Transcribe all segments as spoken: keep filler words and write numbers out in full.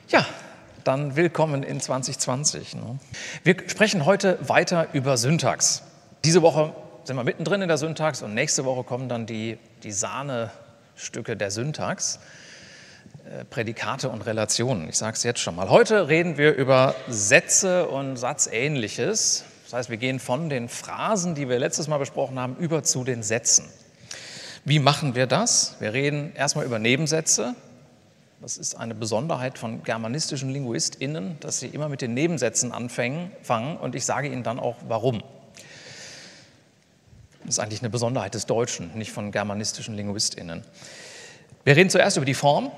Ja, dann willkommen in zwanzig zwanzig. Wir sprechen heute weiter über Syntax. Diese Woche sind wir mittendrin in der Syntax und nächste Woche kommen dann die, die Sahnestücke der Syntax, äh, Prädikate und Relationen. Ich sage es jetzt schon mal. Heute reden wir über Sätze und Satzähnliches. Das heißt, wir gehen von den Phrasen, die wir letztes Mal besprochen haben, über zu den Sätzen. Wie machen wir das? Wir reden erstmal über Nebensätze. Das ist eine Besonderheit von germanistischen LinguistInnen, dass sie immer mit den Nebensätzen anfangen fangen, und ich sage Ihnen dann auch, warum. Das ist eigentlich eine Besonderheit des Deutschen, nicht von germanistischen LinguistInnen. Wir reden zuerst über die Form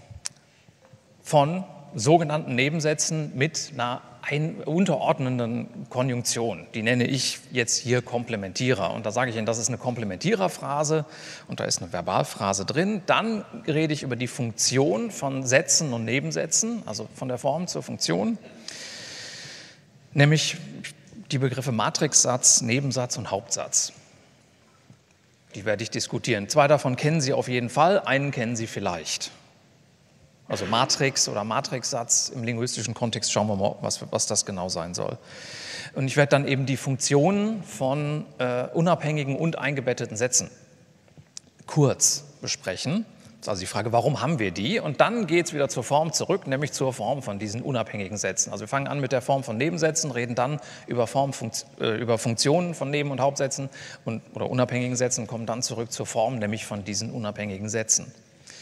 von sogenannten Nebensätzen mit einer ein unterordnenden Konjunktion. Die nenne ich jetzt hier Komplementierer. Und da sage ich Ihnen, das ist eine Komplementiererphrase und da ist eine Verbalphrase drin. Dann rede ich über die Funktion von Sätzen und Nebensätzen, also von der Form zur Funktion, nämlich die Begriffe Matrixsatz, Nebensatz und Hauptsatz. Die werde ich diskutieren. Zwei davon kennen Sie auf jeden Fall, einen kennen Sie vielleicht. Also Matrix oder Matrixsatz im linguistischen Kontext, schauen wir mal, was, was das genau sein soll. Und ich werde dann eben die Funktionen von äh, unabhängigen und eingebetteten Sätzen kurz besprechen. Das ist also die Frage, warum haben wir die? Und dann geht es wieder zur Form zurück, nämlich zur Form von diesen unabhängigen Sätzen. Also wir fangen an mit der Form von Nebensätzen, reden dann über, Form, äh, über Funktionen von Neben- und Hauptsätzen und, oder unabhängigen Sätzen, kommen dann zurück zur Form, nämlich von diesen unabhängigen Sätzen.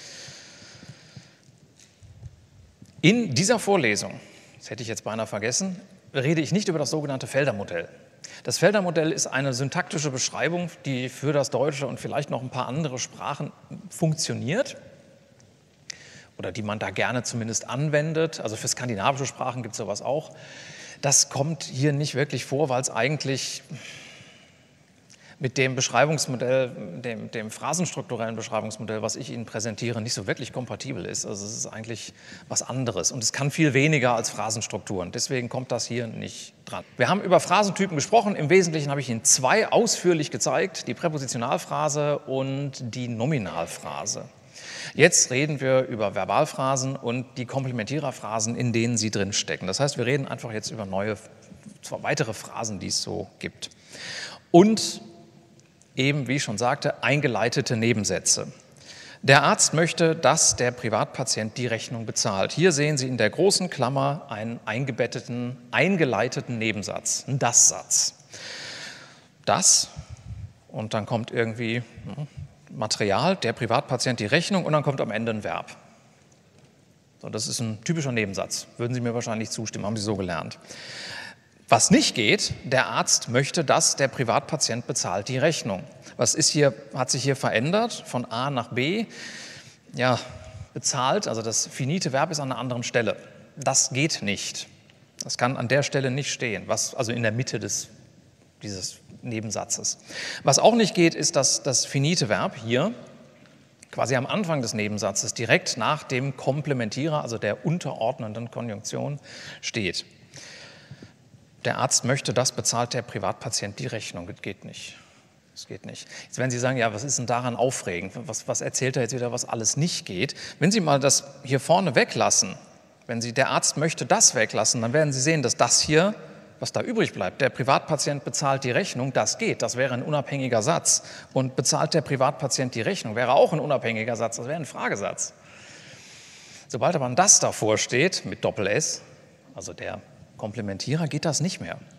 In dieser Vorlesung, das hätte ich jetzt beinahe vergessen, rede ich nicht über das sogenannte Felder-Modell. Das Felder-Modell ist eine syntaktische Beschreibung, die für das Deutsche und vielleicht noch ein paar andere Sprachen funktioniert oder die man da gerne zumindest anwendet. Also für skandinavische Sprachen gibt es sowas auch. Das kommt hier nicht wirklich vor, weil es eigentlich mit dem Beschreibungsmodell, dem, dem phrasenstrukturellen Beschreibungsmodell, was ich Ihnen präsentiere, nicht so wirklich kompatibel ist. Also es ist eigentlich was anderes und es kann viel weniger als Phrasenstrukturen. Deswegen kommt das hier nicht dran. Wir haben über Phrasentypen gesprochen. Im Wesentlichen habe ich Ihnen zwei ausführlich gezeigt, die Präpositionalphrase und die Nominalphrase. Jetzt reden wir über Verbalphrasen und die Komplementiererphrasen, in denen sie drin stecken. Das heißt, wir reden einfach jetzt über neue, zwei weitere Phrasen, die es so gibt. Und eben, wie ich schon sagte, eingeleitete Nebensätze. Der Arzt möchte, dass der Privatpatient die Rechnung bezahlt. Hier sehen Sie in der großen Klammer einen eingebetteten, eingeleiteten Nebensatz, einen Das-Satz. Das, und dann kommt irgendwie Material, der Privatpatient die Rechnung, und dann kommt am Ende ein Verb. So, das ist ein typischer Nebensatz. Würden Sie mir wahrscheinlich zustimmen, haben Sie so gelernt. Was nicht geht, der Arzt möchte, dass der Privatpatient bezahlt die Rechnung. Was ist hier, hat sich hier verändert von A nach B? Ja, bezahlt, also das finite Verb ist an einer anderen Stelle. Das geht nicht. Das kann an der Stelle nicht stehen, was, also in der Mitte des, dieses Nebensatzes. Was auch nicht geht, ist, dass das finite Verb hier quasi am Anfang des Nebensatzes direkt nach dem Komplementierer, also der unterordnenden Konjunktion, steht. Der Arzt möchte das, bezahlt der Privatpatient die Rechnung. Das geht nicht. Das geht nicht. Jetzt werden Sie sagen, ja, was ist denn daran aufregend? Was, was erzählt er jetzt wieder, was alles nicht geht? Wenn Sie mal das hier vorne weglassen, wenn Sie, der Arzt möchte das weglassen, dann werden Sie sehen, dass das hier, was da übrig bleibt, der Privatpatient bezahlt die Rechnung, das geht. Das wäre ein unabhängiger Satz. Und bezahlt der Privatpatient die Rechnung, wäre auch ein unabhängiger Satz. Das wäre ein Fragesatz. Sobald aber ein das davor steht, mit Doppel-S, also der Komplementierer, geht das nicht mehr.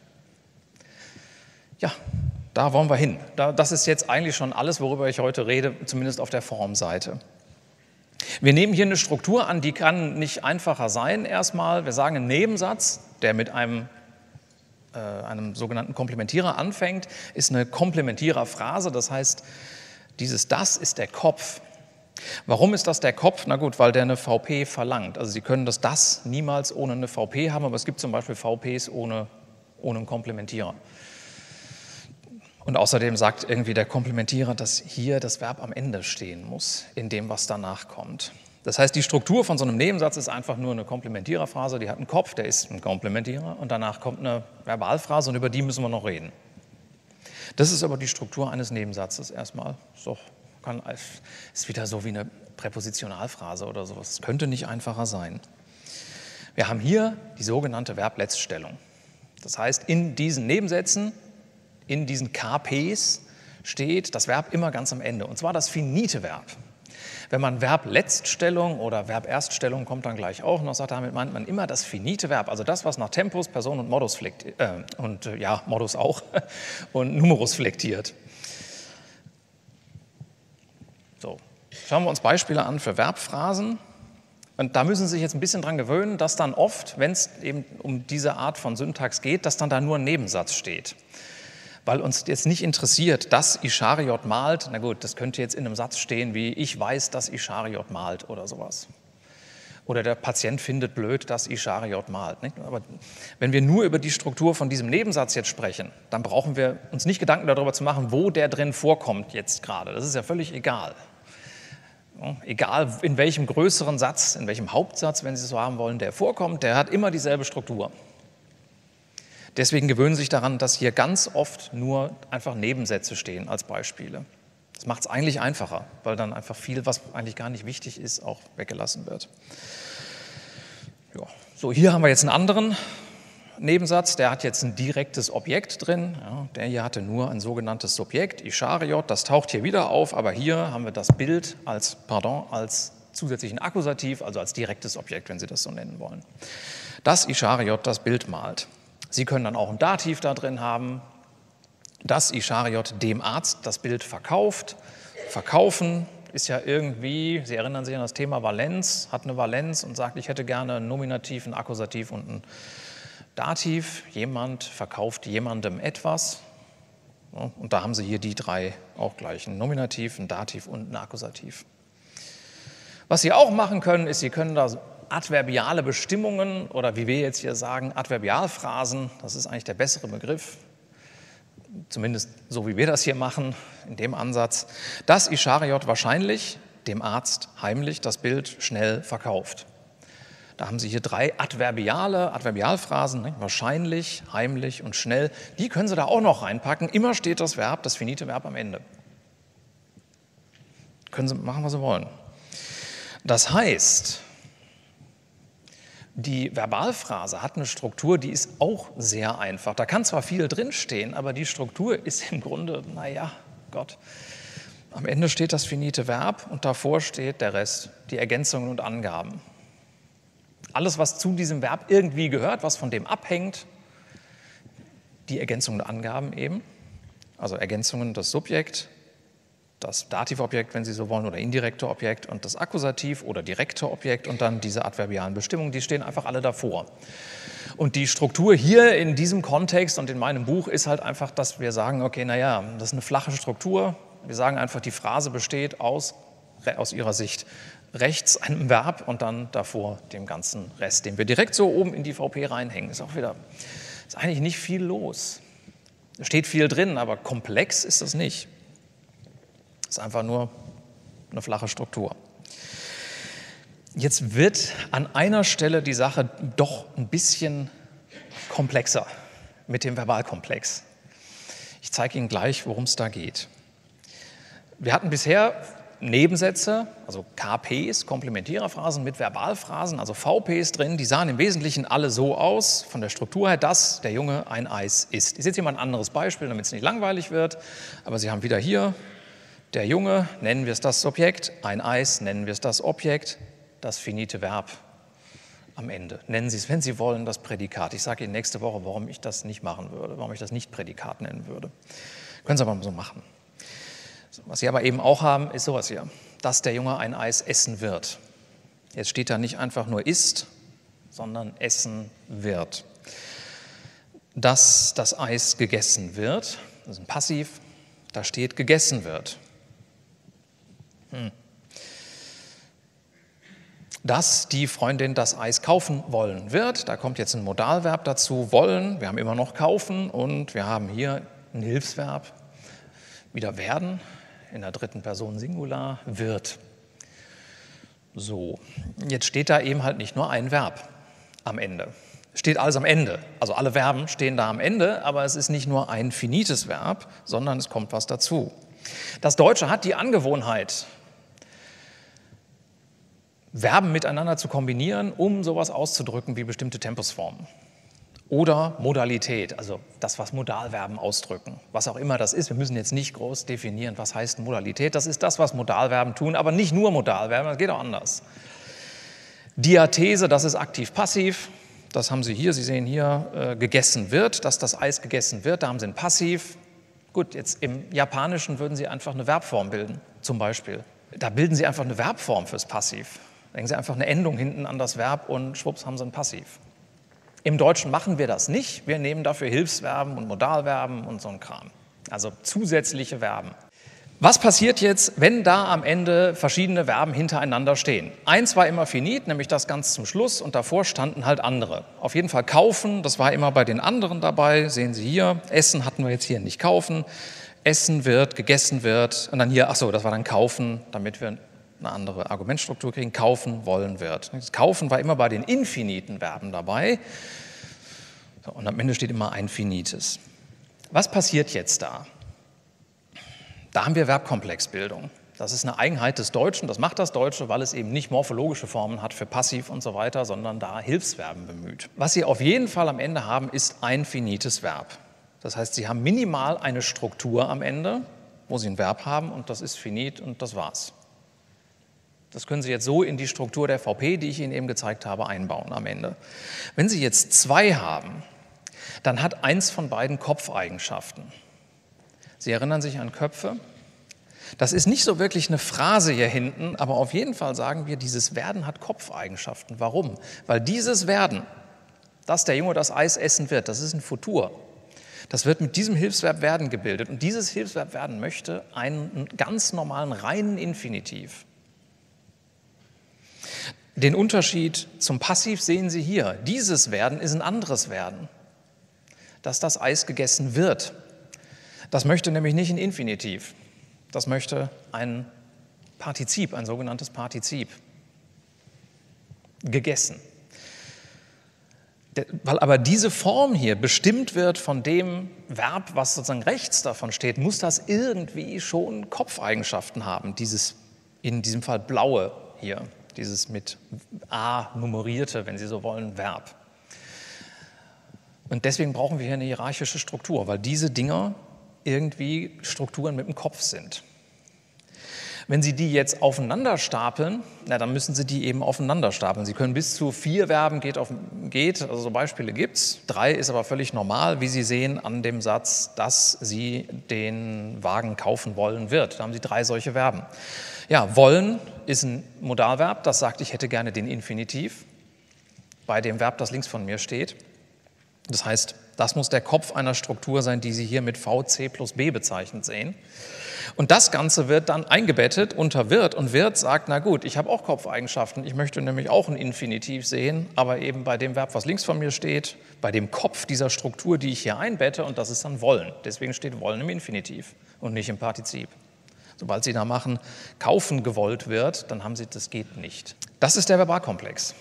Ja, da wollen wir hin. Das ist jetzt eigentlich schon alles, worüber ich heute rede, zumindest auf der Formseite. Wir nehmen hier eine Struktur an, die kann nicht einfacher sein erstmal. Wir sagen, ein Nebensatz, der mit einem, äh, einem sogenannten Komplementierer anfängt, ist eine Komplementiererphrase. Das heißt, dieses Das ist der Kopf. Warum ist das der Kopf? Na gut, weil der eine V P verlangt. Also Sie können das Das niemals ohne eine V P haben, aber es gibt zum Beispiel V Ps ohne, ohne einen Komplementierer. Und außerdem sagt irgendwie der Komplementierer, dass hier das Verb am Ende stehen muss, in dem, was danach kommt. Das heißt, die Struktur von so einem Nebensatz ist einfach nur eine Komplementiererphrase, die hat einen Kopf, der ist ein Komplementierer, und danach kommt eine Verbalphrase und über die müssen wir noch reden. Das ist aber die Struktur eines Nebensatzes erstmal. So. Kann, ist wieder so wie eine Präpositionalphrase oder sowas. Es könnte nicht einfacher sein. Wir haben hier die sogenannte Verbletztstellung. Das heißt, in diesen Nebensätzen, in diesen K Ps steht das Verb immer ganz am Ende, und zwar das finite Verb. Wenn man Verbletztstellung oder Verberststellung kommt dann gleich auch noch, sagt, damit meint man immer das finite Verb, also das, was nach Tempus, Person und Modus flektiert, äh, und äh, ja, Modus auch, und Numerus flektiert. So, schauen wir uns Beispiele an für Verbphrasen. Und da müssen Sie sich jetzt ein bisschen dran gewöhnen, dass dann oft, wenn es eben um diese Art von Syntax geht, dass dann da nur ein Nebensatz steht. Weil uns jetzt nicht interessiert, dass Ischariot malt. Na gut, das könnte jetzt in einem Satz stehen wie, ich weiß, dass Ischariot malt oder sowas. Oder der Patient findet blöd, dass Ischariot malt. Nicht? Aber wenn wir nur über die Struktur von diesem Nebensatz jetzt sprechen, dann brauchen wir uns nicht Gedanken darüber zu machen, wo der drin vorkommt jetzt gerade. Das ist ja völlig egal. Egal in welchem größeren Satz, in welchem Hauptsatz, wenn Sie es so haben wollen, der vorkommt, der hat immer dieselbe Struktur. Deswegen gewöhnen Sie sich daran, dass hier ganz oft nur einfach Nebensätze stehen als Beispiele. Das macht es eigentlich einfacher, weil dann einfach viel, was eigentlich gar nicht wichtig ist, auch weggelassen wird. Ja. So, hier haben wir jetzt einen anderen Nebensatz, der hat jetzt ein direktes Objekt drin. Ja, der hier hatte nur ein sogenanntes Subjekt, Ischariot, das taucht hier wieder auf, aber hier haben wir das Bild als, pardon, als zusätzlichen Akkusativ, also als direktes Objekt, wenn Sie das so nennen wollen. Das Ischariot das Bild malt. Sie können dann auch ein Dativ da drin haben. Das Ischariot dem Arzt das Bild verkauft. Verkaufen ist ja irgendwie, Sie erinnern sich an das Thema Valenz, hat eine Valenz und sagt, ich hätte gerne ein Nominativ, ein Akkusativ und ein Dativ. Jemand verkauft jemandem etwas. Und da haben Sie hier die drei auch gleich, ein Nominativ, ein Dativ und ein Akkusativ. Was Sie auch machen können, ist, Sie können da adverbiale Bestimmungen oder wie wir jetzt hier sagen, Adverbialphrasen, das ist eigentlich der bessere Begriff, zumindest so wie wir das hier machen, in dem Ansatz, dass Ischariot wahrscheinlich dem Arzt heimlich das Bild schnell verkauft. Da haben Sie hier drei adverbiale Adverbialphrasen, ne? Wahrscheinlich, heimlich und schnell. Die können Sie da auch noch reinpacken. Immer steht das Verb, das finite Verb am Ende. Können Sie machen, was Sie wollen. Das heißt, die Verbalphrase hat eine Struktur, die ist auch sehr einfach. Da kann zwar viel drinstehen, aber die Struktur ist im Grunde, naja, Gott. Am Ende steht das finite Verb und davor steht der Rest, die Ergänzungen und Angaben. Alles, was zu diesem Verb irgendwie gehört, was von dem abhängt, die Ergänzungen und Angaben eben, also Ergänzungen das Subjekt, das Dativobjekt, wenn Sie so wollen, oder indirekte Objekt und das Akkusativ oder direkte Objekt und dann diese adverbialen Bestimmungen, die stehen einfach alle davor. Und die Struktur hier in diesem Kontext und in meinem Buch ist halt einfach, dass wir sagen, okay, naja, das ist eine flache Struktur. Wir sagen einfach, die Phrase besteht aus, aus Ihrer Sicht, rechts einem Verb und dann davor dem ganzen Rest, den wir direkt so oben in die V P reinhängen. Ist auch wieder, ist eigentlich nicht viel los. Da steht viel drin, aber komplex ist das nicht. Das ist einfach nur eine flache Struktur. Jetzt wird an einer Stelle die Sache doch ein bisschen komplexer mit dem Verbalkomplex. Ich zeige Ihnen gleich, worum es da geht. Wir hatten bisher Nebensätze, also K Ps, Komplementiererphrasen mit Verbalphrasen, also V Ps drin, die sahen im Wesentlichen alle so aus, von der Struktur her, dass der Junge ein Eis isst. Ich setze hier mal ein anderes Beispiel, damit es nicht langweilig wird, aber Sie haben wieder hier der Junge, nennen wir es das Subjekt, ein Eis, nennen wir es das Objekt, das finite Verb am Ende. Nennen Sie es, wenn Sie wollen, das Prädikat. Ich sage Ihnen nächste Woche, warum ich das nicht machen würde, warum ich das nicht Prädikat nennen würde. Können Sie aber mal so machen. Was Sie aber eben auch haben, ist sowas hier, dass der Junge ein Eis essen wird. Jetzt steht da nicht einfach nur isst, sondern essen wird. Dass das Eis gegessen wird, das ist ein Passiv, da steht gegessen wird. Hm. Dass die Freundin das Eis kaufen wollen wird, da kommt jetzt ein Modalverb dazu, wollen, wir haben immer noch kaufen und wir haben hier ein Hilfsverb, wieder werden, in der dritten Person Singular, wird. So, jetzt steht da eben halt nicht nur ein Verb am Ende. Steht alles am Ende. Also alle Verben stehen da am Ende, aber es ist nicht nur ein finites Verb, sondern es kommt was dazu. Das Deutsche hat die Angewohnheit, Verben miteinander zu kombinieren, um sowas auszudrücken wie bestimmte Tempusformen. Oder Modalität, also das, was Modalverben ausdrücken. Was auch immer das ist, wir müssen jetzt nicht groß definieren, was heißt Modalität. Das ist das, was Modalverben tun, aber nicht nur Modalverben, das geht auch anders. Diathese, das ist aktiv-passiv. Das haben Sie hier, Sie sehen hier, äh, gegessen wird, dass das Eis gegessen wird, da haben Sie ein Passiv. Gut, jetzt im Japanischen würden Sie einfach eine Verbform bilden, zum Beispiel. Da bilden Sie einfach eine Verbform fürs Passiv. Legen Sie einfach eine Endung hinten an das Verb und schwupps haben Sie ein Passiv. Im Deutschen machen wir das nicht. Wir nehmen dafür Hilfsverben und Modalverben und so ein Kram. Also zusätzliche Verben. Was passiert jetzt, wenn da am Ende verschiedene Verben hintereinander stehen? Eins war immer finit, nämlich das ganz zum Schluss, und davor standen halt andere. Auf jeden Fall kaufen, das war immer bei den anderen dabei, sehen Sie hier. Essen hatten wir jetzt hier nicht kaufen. Essen wird, gegessen wird, und dann hier, ach so, das war dann kaufen, damit wir eine andere Argumentstruktur kriegen. Kaufen, wollen, wird. Das Kaufen war immer bei den infiniten Verben dabei. So, und am Ende steht immer ein finites. Was passiert jetzt da? Da haben wir Verbkomplexbildung. Das ist eine Eigenheit des Deutschen, das macht das Deutsche, weil es eben nicht morphologische Formen hat für passiv und so weiter, sondern da Hilfsverben bemüht. Was Sie auf jeden Fall am Ende haben, ist ein finites Verb. Das heißt, Sie haben minimal eine Struktur am Ende, wo Sie ein Verb haben, und das ist finit und das war's. Das können Sie jetzt so in die Struktur der V P, die ich Ihnen eben gezeigt habe, einbauen am Ende. Wenn Sie jetzt zwei haben, dann hat eins von beiden Kopfeigenschaften. Sie erinnern sich an Köpfe? Das ist nicht so wirklich eine Phrase hier hinten, aber auf jeden Fall sagen wir, dieses Werden hat Kopfeigenschaften. Warum? Weil dieses Werden, dass der Junge das Eis essen wird, das ist ein Futur. Das wird mit diesem Hilfsverb werden gebildet. Und dieses Hilfsverb werden möchte einen ganz normalen, reinen Infinitiv. Den Unterschied zum Passiv sehen Sie hier. Dieses Werden ist ein anderes Werden, dass das Eis gegessen wird. Das möchte nämlich nicht ein Infinitiv. Das möchte ein Partizip, ein sogenanntes Partizip. Gegessen. Weil aber diese Form hier bestimmt wird von dem Verb, was sozusagen rechts davon steht, muss das irgendwie schon Kopfeigenschaften haben, dieses in diesem Fall blaue hier. Dieses mit A nummerierte, wenn Sie so wollen, Verb. Und deswegen brauchen wir hier eine hierarchische Struktur, weil diese Dinger irgendwie Strukturen mit dem Kopf sind. Wenn Sie die jetzt aufeinander stapeln, na, dann müssen Sie die eben aufeinander stapeln. Sie können bis zu vier Verben geht, auf, geht, also so Beispiele gibt es. Drei ist aber völlig normal, wie Sie sehen an dem Satz, dass Sie den Wagen kaufen wollen wird. Da haben Sie drei solche Verben. Ja, wollen ist ein Modalverb, das sagt, ich hätte gerne den Infinitiv bei dem Verb, das links von mir steht. Das heißt, das muss der Kopf einer Struktur sein, die Sie hier mit V C plus B bezeichnet sehen. Und das Ganze wird dann eingebettet unter wird, und wird sagt, na gut, ich habe auch Kopfeigenschaften, ich möchte nämlich auch ein Infinitiv sehen, aber eben bei dem Verb, was links von mir steht, bei dem Kopf dieser Struktur, die ich hier einbette, und das ist dann wollen. Deswegen steht wollen im Infinitiv und nicht im Partizip. Sobald Sie da machen, kaufen gewollt wird, dann haben Sie, das geht nicht. Das ist der Verbalkomplex.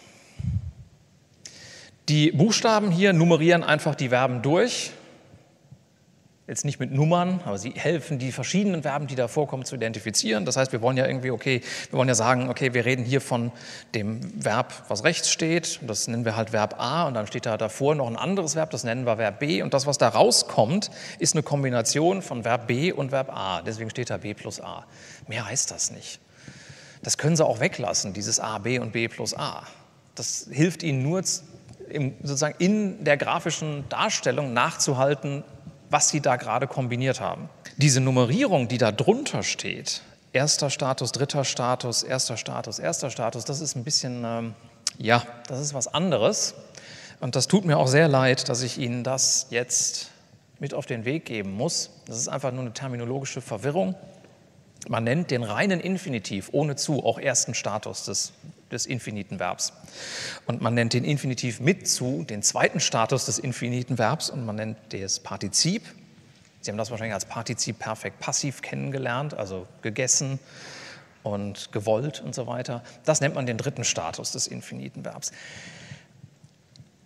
Die Buchstaben hier nummerieren einfach die Verben durch. Jetzt nicht mit Nummern, aber sie helfen, die verschiedenen Verben, die da vorkommen, zu identifizieren. Das heißt, wir wollen ja irgendwie, okay, wir wollen ja sagen, okay, wir reden hier von dem Verb, was rechts steht. Das nennen wir halt Verb A, und dann steht da davor noch ein anderes Verb, das nennen wir Verb B. Und das, was da rauskommt, ist eine Kombination von Verb B und Verb A. Deswegen steht da B plus A. Mehr heißt das nicht. Das können Sie auch weglassen, dieses A, B und B plus A. Das hilft Ihnen nur, im, sozusagen in der grafischen Darstellung nachzuhalten, was Sie da gerade kombiniert haben. Diese Nummerierung, die da drunter steht, erster Status, dritter Status, erster Status, erster Status, das ist ein bisschen, ähm, ja, das ist was anderes. Und das tut mir auch sehr leid, dass ich Ihnen das jetzt mit auf den Weg geben muss. Das ist einfach nur eine terminologische Verwirrung. Man nennt den reinen Infinitiv ohne zu auch ersten Status des, des infiniten Verbs. Und man nennt den Infinitiv mit zu den zweiten Status des infiniten Verbs, und man nennt das Partizip. Sie haben das wahrscheinlich als Partizip perfekt passiv kennengelernt, also gegessen und gewollt und so weiter. Das nennt man den dritten Status des infiniten Verbs.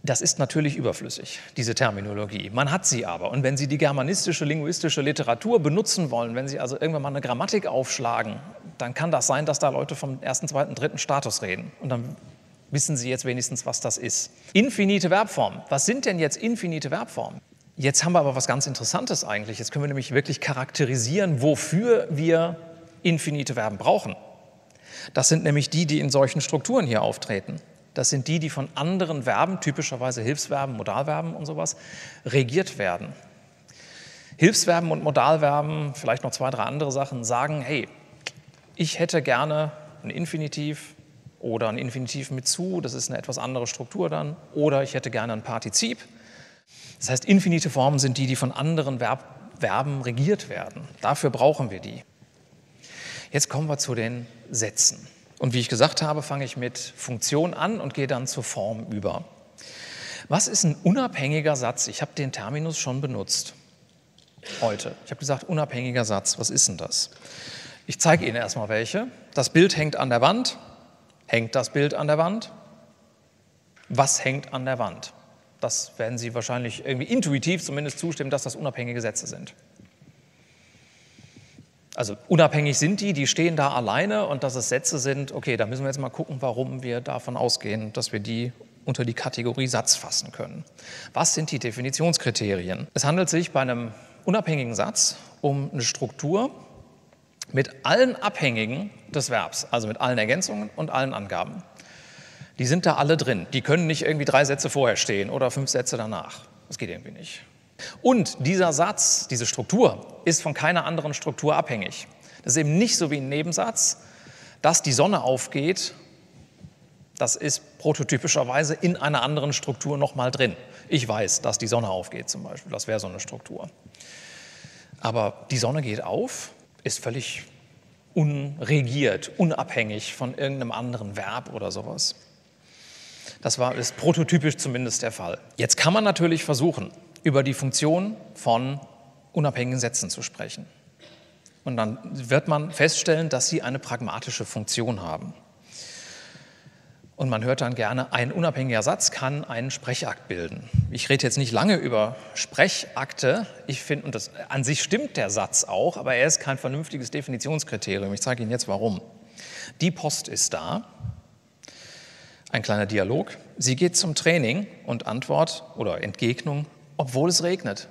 Das ist natürlich überflüssig, diese Terminologie. Man hat sie aber. Und wenn Sie die germanistische, linguistische Literatur benutzen wollen, wenn Sie also irgendwann mal eine Grammatik aufschlagen, dann kann das sein, dass da Leute vom ersten, zweiten, dritten Status reden. Und dann wissen Sie jetzt wenigstens, was das ist. Infinite Verbformen. Was sind denn jetzt infinite Verbformen? Jetzt haben wir aber was ganz Interessantes eigentlich. Jetzt können wir nämlich wirklich charakterisieren, wofür wir infinite Verben brauchen. Das sind nämlich die, die in solchen Strukturen hier auftreten. Das sind die, die von anderen Verben, typischerweise Hilfsverben, Modalverben und sowas, regiert werden. Hilfsverben und Modalverben, vielleicht noch zwei, drei andere Sachen, sagen, hey, ich hätte gerne ein Infinitiv oder ein Infinitiv mit zu, das ist eine etwas andere Struktur dann, oder ich hätte gerne ein Partizip. Das heißt, infinite Formen sind die, die von anderen Verb Verben regiert werden. Dafür brauchen wir die. Jetzt kommen wir zu den Sätzen. Und wie ich gesagt habe, fange ich mit Funktion an und gehe dann zur Form über. Was ist ein unabhängiger Satz? Ich habe den Terminus schon benutzt heute. Ich habe gesagt, unabhängiger Satz. Was ist denn das? Ich zeige Ihnen erstmal welche. Das Bild hängt an der Wand. Hängt das Bild an der Wand? Was hängt an der Wand? Das werden Sie wahrscheinlich irgendwie intuitiv zumindest zustimmen, dass das unabhängige Sätze sind. Also unabhängig sind die, die stehen da alleine und dass es Sätze sind, okay, da müssen wir jetzt mal gucken, warum wir davon ausgehen, dass wir die unter die Kategorie Satz fassen können. Was sind die Definitionskriterien? Es handelt sich bei einem unabhängigen Satz um eine Struktur mit allen Abhängigen des Verbs, also mit allen Ergänzungen und allen Angaben. Die sind da alle drin. Die können nicht irgendwie drei Sätze vorher stehen oder fünf Sätze danach. Das geht irgendwie nicht. Und dieser Satz, diese Struktur, ist von keiner anderen Struktur abhängig. Das ist eben nicht so wie ein Nebensatz, dass die Sonne aufgeht, das ist prototypischerweise in einer anderen Struktur nochmal drin. Ich weiß, dass die Sonne aufgeht zum Beispiel, das wäre so eine Struktur. Aber die Sonne geht auf, ist völlig unregiert, unabhängig von irgendeinem anderen Verb oder sowas. Das war, ist prototypisch zumindest der Fall. Jetzt kann man natürlich versuchen, über die Funktion von unabhängigen Sätzen zu sprechen. Und dann wird man feststellen, dass sie eine pragmatische Funktion haben. Und man hört dann gerne, ein unabhängiger Satz kann einen Sprechakt bilden. Ich rede jetzt nicht lange über Sprechakte. Ich finde, und das, an sich stimmt der Satz auch, aber er ist kein vernünftiges Definitionskriterium. Ich zeige Ihnen jetzt warum. Die Post ist da. Ein kleiner Dialog. Sie geht zum Training und Antwort oder Entgegnung, obwohl es regnet.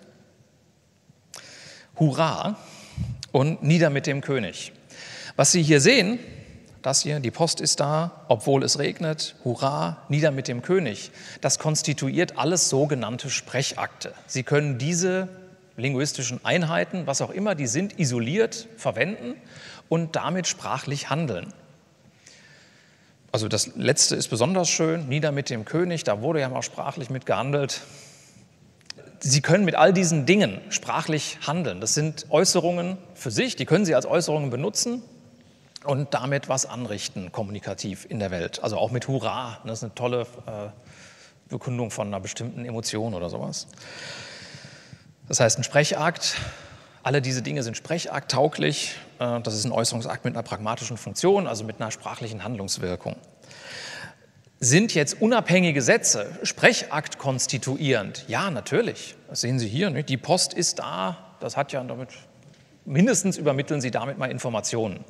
Hurra und nieder mit dem König. Was Sie hier sehen, das hier, die Post ist da, obwohl es regnet, hurra, nieder mit dem König. Das konstituiert alles sogenannte Sprechakte. Sie können diese linguistischen Einheiten, was auch immer die sind, isoliert verwenden und damit sprachlich handeln. Also das Letzte ist besonders schön, nieder mit dem König, da wurde ja mal sprachlich mit gehandelt. Sie können mit all diesen Dingen sprachlich handeln. Das sind Äußerungen für sich, die können Sie als Äußerungen benutzen und damit was anrichten, kommunikativ in der Welt. Also auch mit Hurra, das ist eine tolle äh, Bekundung von einer bestimmten Emotion oder sowas. Das heißt, ein Sprechakt, alle diese Dinge sind sprechakttauglich. Äh, das ist ein Äußerungsakt mit einer pragmatischen Funktion, also mit einer sprachlichen Handlungswirkung. Sind jetzt unabhängige Sätze Sprechakt konstituierend? Ja, natürlich. Das sehen Sie hier. Nicht? Die Post ist da. Das hat ja damit, mindestens übermitteln Sie damit mal Informationen.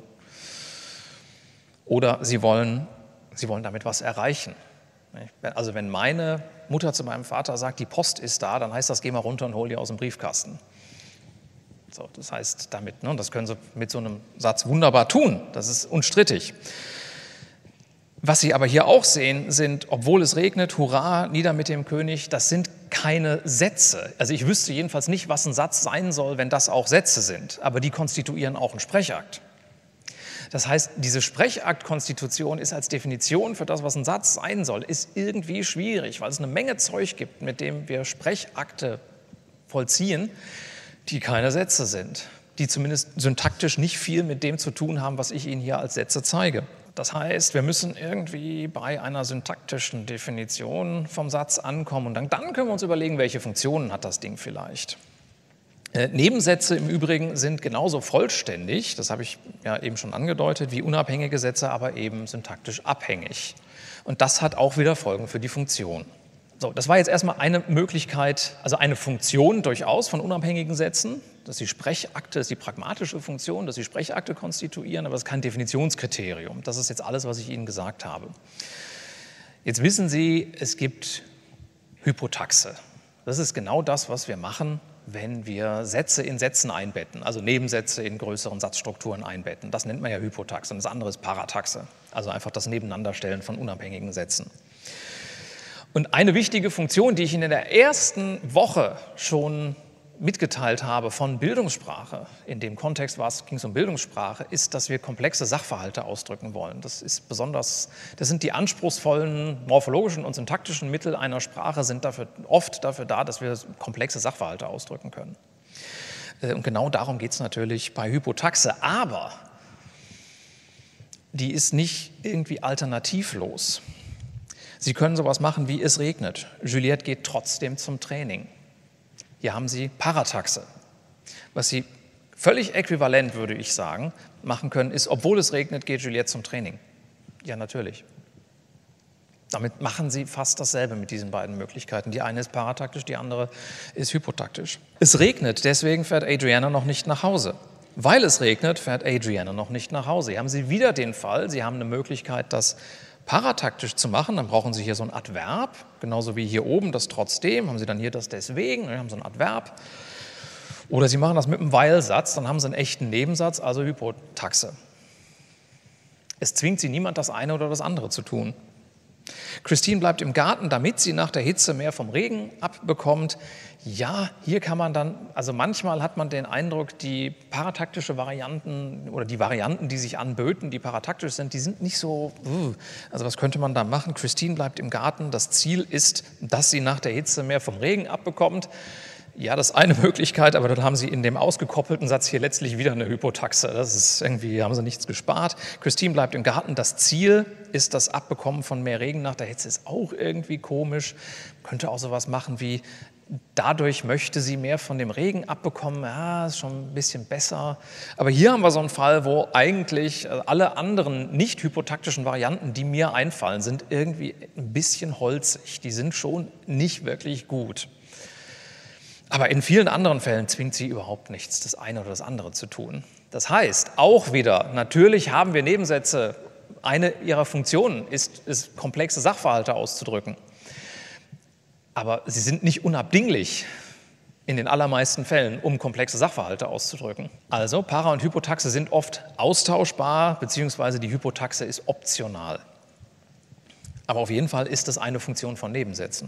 Oder Sie wollen, Sie wollen damit was erreichen. Also wenn meine Mutter zu meinem Vater sagt, die Post ist da, dann heißt das, geh mal runter und hol die aus dem Briefkasten. So, das heißt damit, ne, das können Sie mit so einem Satz wunderbar tun. Das ist unstrittig. Was Sie aber hier auch sehen, sind, obwohl es regnet, hurra, nieder mit dem König, das sind keine Sätze. Also ich wüsste jedenfalls nicht, was ein Satz sein soll, wenn das auch Sätze sind. Aber die konstituieren auch einen Sprechakt. Das heißt, diese Sprechakt-Konstitution ist als Definition für das, was ein Satz sein soll, ist irgendwie schwierig, weil es eine Menge Zeug gibt, mit dem wir Sprechakte vollziehen, die keine Sätze sind, die zumindest syntaktisch nicht viel mit dem zu tun haben, was ich Ihnen hier als Sätze zeige. Das heißt, wir müssen irgendwie bei einer syntaktischen Definition vom Satz ankommen und dann, dann können wir uns überlegen, welche Funktionen hat das Ding vielleicht. Äh, Nebensätze im Übrigen sind genauso vollständig, das habe ich ja eben schon angedeutet, wie unabhängige Sätze, aber eben syntaktisch abhängig. Und das hat auch wieder Folgen für die Funktion. So, das war jetzt erstmal eine Möglichkeit, also eine Funktion durchaus von unabhängigen Sätzen, dass die Sprechakte, das ist die pragmatische Funktion, dass die Sprechakte konstituieren, aber das ist kein Definitionskriterium. Das ist jetzt alles, was ich Ihnen gesagt habe. Jetzt wissen Sie, es gibt Hypotaxe. Das ist genau das, was wir machen, wenn wir Sätze in Sätzen einbetten, also Nebensätze in größeren Satzstrukturen einbetten. Das nennt man ja Hypotaxe und das andere ist Parataxe, also einfach das Nebeneinanderstellen von unabhängigen Sätzen. Und eine wichtige Funktion, die ich Ihnen in der ersten Woche schon mitgeteilt habe von Bildungssprache, in dem Kontext ging es um Bildungssprache, ist, dass wir komplexe Sachverhalte ausdrücken wollen. Das ist besonders, das sind die anspruchsvollen morphologischen und syntaktischen Mittel einer Sprache, sind dafür, oft dafür da, dass wir komplexe Sachverhalte ausdrücken können. Und genau darum geht es natürlich bei Hypotaxe. Aber die ist nicht irgendwie alternativlos. Sie können sowas machen wie es regnet. Juliette geht trotzdem zum Training. Hier haben Sie Parataxe. Was Sie völlig äquivalent, würde ich sagen, machen können, ist, obwohl es regnet, geht Juliette zum Training. Ja, natürlich. Damit machen Sie fast dasselbe mit diesen beiden Möglichkeiten. Die eine ist parataktisch, die andere ist hypotaktisch. Es regnet, deswegen fährt Adriana noch nicht nach Hause. Weil es regnet, fährt Adriana noch nicht nach Hause. Hier haben Sie wieder den Fall, Sie haben eine Möglichkeit, das parataktisch zu machen, dann brauchen Sie hier so ein Adverb, genauso wie hier oben das trotzdem, haben Sie dann hier das deswegen, dann haben Sie ein Adverb. Oder Sie machen das mit einem Weil-Satz, dann haben Sie einen echten Nebensatz, also Hypotaxe. Es zwingt Sie niemand, das eine oder das andere zu tun. Christine bleibt im Garten, damit sie nach der Hitze mehr vom Regen abbekommt. Ja, hier kann man dann, also manchmal hat man den Eindruck, die parataktische Varianten oder die Varianten, die sich anböten, die parataktisch sind, die sind nicht so, also was könnte man da machen? Christine bleibt im Garten, das Ziel ist, dass sie nach der Hitze mehr vom Regen abbekommt. Ja, das ist eine Möglichkeit, aber dann haben Sie in dem ausgekoppelten Satz hier letztlich wieder eine Hypotaxe. Das ist irgendwie, haben Sie nichts gespart. Christine bleibt im Garten. Das Ziel ist das Abbekommen von mehr Regen nach der Hitze. Ist auch irgendwie komisch. Könnte auch sowas machen wie, dadurch möchte sie mehr von dem Regen abbekommen. Ja, ist schon ein bisschen besser. Aber hier haben wir so einen Fall, wo eigentlich alle anderen nicht hypotaktischen Varianten, die mir einfallen, sind irgendwie ein bisschen holzig. Die sind schon nicht wirklich gut. Aber in vielen anderen Fällen zwingt sie überhaupt nichts, das eine oder das andere zu tun. Das heißt, auch wieder, natürlich haben wir Nebensätze. Eine ihrer Funktionen ist, ist komplexe Sachverhalte auszudrücken. Aber sie sind nicht unabdinglich in den allermeisten Fällen, um komplexe Sachverhalte auszudrücken. Also Para- und Hypotaxe sind oft austauschbar, beziehungsweise die Hypotaxe ist optional. Aber auf jeden Fall ist das eine Funktion von Nebensätzen.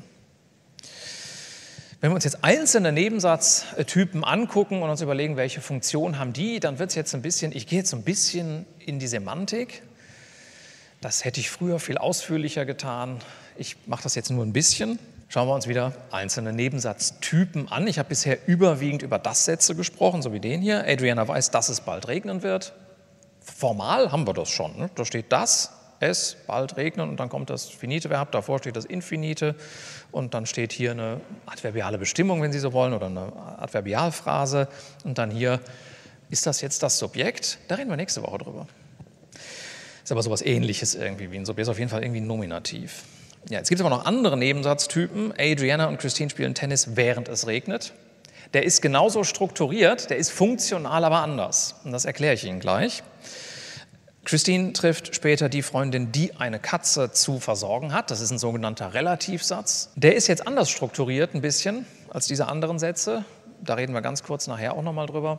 Wenn wir uns jetzt einzelne Nebensatztypen angucken und uns überlegen, welche Funktion haben die, dann wird es jetzt ein bisschen, ich gehe jetzt ein bisschen in die Semantik. Das hätte ich früher viel ausführlicher getan. Ich mache das jetzt nur ein bisschen. Schauen wir uns wieder einzelne Nebensatztypen an. Ich habe bisher überwiegend über Das-Sätze gesprochen, so wie den hier. Adriana weiß, dass es bald regnen wird. Formal haben wir das schon. Ne? Da steht das, es, bald regnen und dann kommt das finite Verb, davor steht das Infinite und dann steht hier eine adverbiale Bestimmung, wenn Sie so wollen, oder eine Adverbialphrase und dann hier, ist das jetzt das Subjekt? Da reden wir nächste Woche drüber. Ist aber sowas Ähnliches irgendwie wie ein Subjekt, ist auf jeden Fall irgendwie ein Nominativ. Ja, jetzt gibt es aber noch andere Nebensatztypen. Adriana und Christine spielen Tennis, während es regnet. Der ist genauso strukturiert, der ist funktional, aber anders. Und das erkläre ich Ihnen gleich. Christine trifft später die Freundin, die eine Katze zu versorgen hat. Das ist ein sogenannter Relativsatz. Der ist jetzt anders strukturiert ein bisschen als diese anderen Sätze. Da reden wir ganz kurz nachher auch nochmal drüber.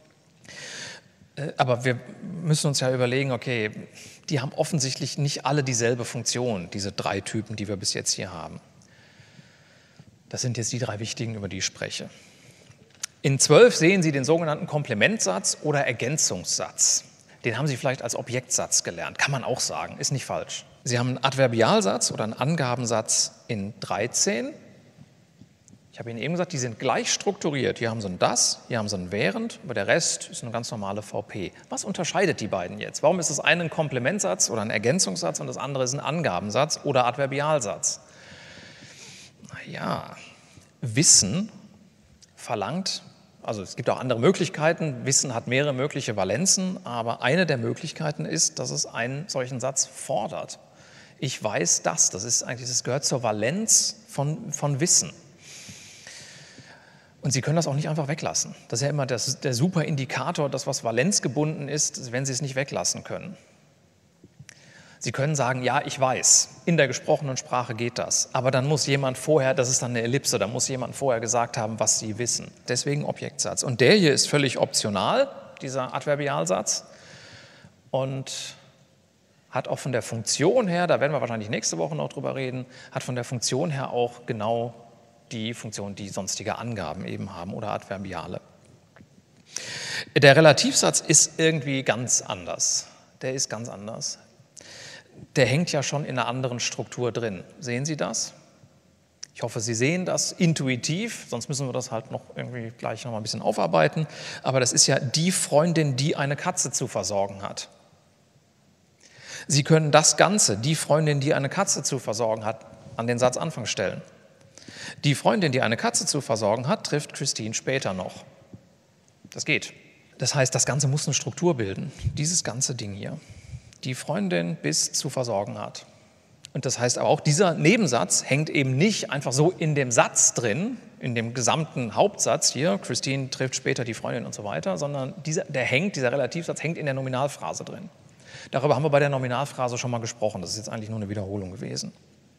Aber wir müssen uns ja überlegen, okay, die haben offensichtlich nicht alle dieselbe Funktion, diese drei Typen, die wir bis jetzt hier haben. Das sind jetzt die drei wichtigen, über die ich spreche. In zwölf sehen Sie den sogenannten Komplementsatz oder Ergänzungssatz. Den haben Sie vielleicht als Objektsatz gelernt, kann man auch sagen, ist nicht falsch. Sie haben einen Adverbialsatz oder einen Angabensatz in dreizehn. Ich habe Ihnen eben gesagt, die sind gleich strukturiert. Hier haben Sie ein Das, hier haben Sie ein Während, aber der Rest ist eine ganz normale V P. Was unterscheidet die beiden jetzt? Warum ist das eine ein Komplementsatz oder ein Ergänzungssatz und das andere ist ein Angabensatz oder Adverbialsatz? Naja, Wissen verlangt, also es gibt auch andere Möglichkeiten, Wissen hat mehrere mögliche Valenzen, aber eine der Möglichkeiten ist, dass es einen solchen Satz fordert. Ich weiß das. Das ist eigentlich, das gehört zur Valenz von, von Wissen. Und Sie können das auch nicht einfach weglassen. Das ist ja immer das, der super Indikator, dass was valenzgebunden ist, wenn Sie es nicht weglassen können. Sie können sagen, ja, ich weiß, in der gesprochenen Sprache geht das. Aber dann muss jemand vorher, das ist dann eine Ellipse, da muss jemand vorher gesagt haben, was Sie wissen. Deswegen Objektsatz. Und der hier ist völlig optional, dieser Adverbialsatz. Und hat auch von der Funktion her, da werden wir wahrscheinlich nächste Woche noch drüber reden, hat von der Funktion her auch genau die Funktion, die sonstige Angaben eben haben oder Adverbiale. Der Relativsatz ist irgendwie ganz anders. Der ist ganz anders. Der hängt ja schon in einer anderen Struktur drin. Sehen Sie das? Ich hoffe, Sie sehen das intuitiv, sonst müssen wir das halt noch irgendwie gleich noch mal ein bisschen aufarbeiten. Aber das ist ja die Freundin, die eine Katze zu versorgen hat. Sie können das Ganze, die Freundin, die eine Katze zu versorgen hat, an den Satzanfang stellen. Die Freundin, die eine Katze zu versorgen hat, trifft Christine später noch. Das geht. Das heißt, das Ganze muss eine Struktur bilden. Dieses ganze Ding hier. Die Freundin bis zu versorgen hat. Und das heißt aber auch, dieser Nebensatz hängt eben nicht einfach so in dem Satz drin, in dem gesamten Hauptsatz hier, Christine trifft später die Freundin und so weiter, sondern dieser, der hängt, dieser Relativsatz hängt in der Nominalphrase drin. Darüber haben wir bei der Nominalphrase schon mal gesprochen. Das ist jetzt eigentlich nur eine Wiederholung gewesen.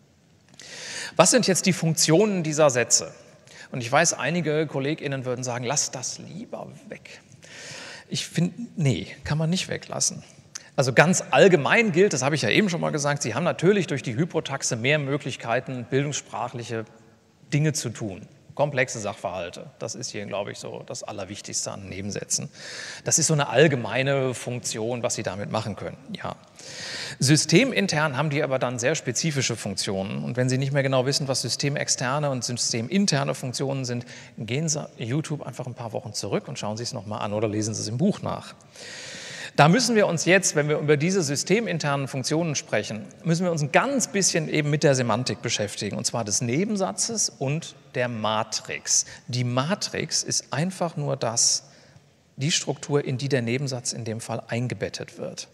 Was sind jetzt die Funktionen dieser Sätze? Und ich weiß, einige KollegInnen würden sagen, lass das lieber weg. Ich finde, nee, kann man nicht weglassen. Also ganz allgemein gilt, das habe ich ja eben schon mal gesagt, Sie haben natürlich durch die Hypotaxe mehr Möglichkeiten, bildungssprachliche Dinge zu tun. Komplexe Sachverhalte, das ist hier, glaube ich, so das Allerwichtigste an Nebensätzen. Das ist so eine allgemeine Funktion, was Sie damit machen können, ja. Systemintern haben die aber dann sehr spezifische Funktionen. Und wenn Sie nicht mehr genau wissen, was systemexterne und systeminterne Funktionen sind, gehen Sie YouTube einfach ein paar Wochen zurück und schauen Sie es nochmal an oder lesen Sie es im Buch nach. Da müssen wir uns jetzt, wenn wir über diese systeminternen Funktionen sprechen, müssen wir uns ein ganz bisschen eben mit der Semantik beschäftigen, und zwar des Nebensatzes und der Matrix. Die Matrix ist einfach nur das, die Struktur, in die der Nebensatz in dem Fall eingebettet wird.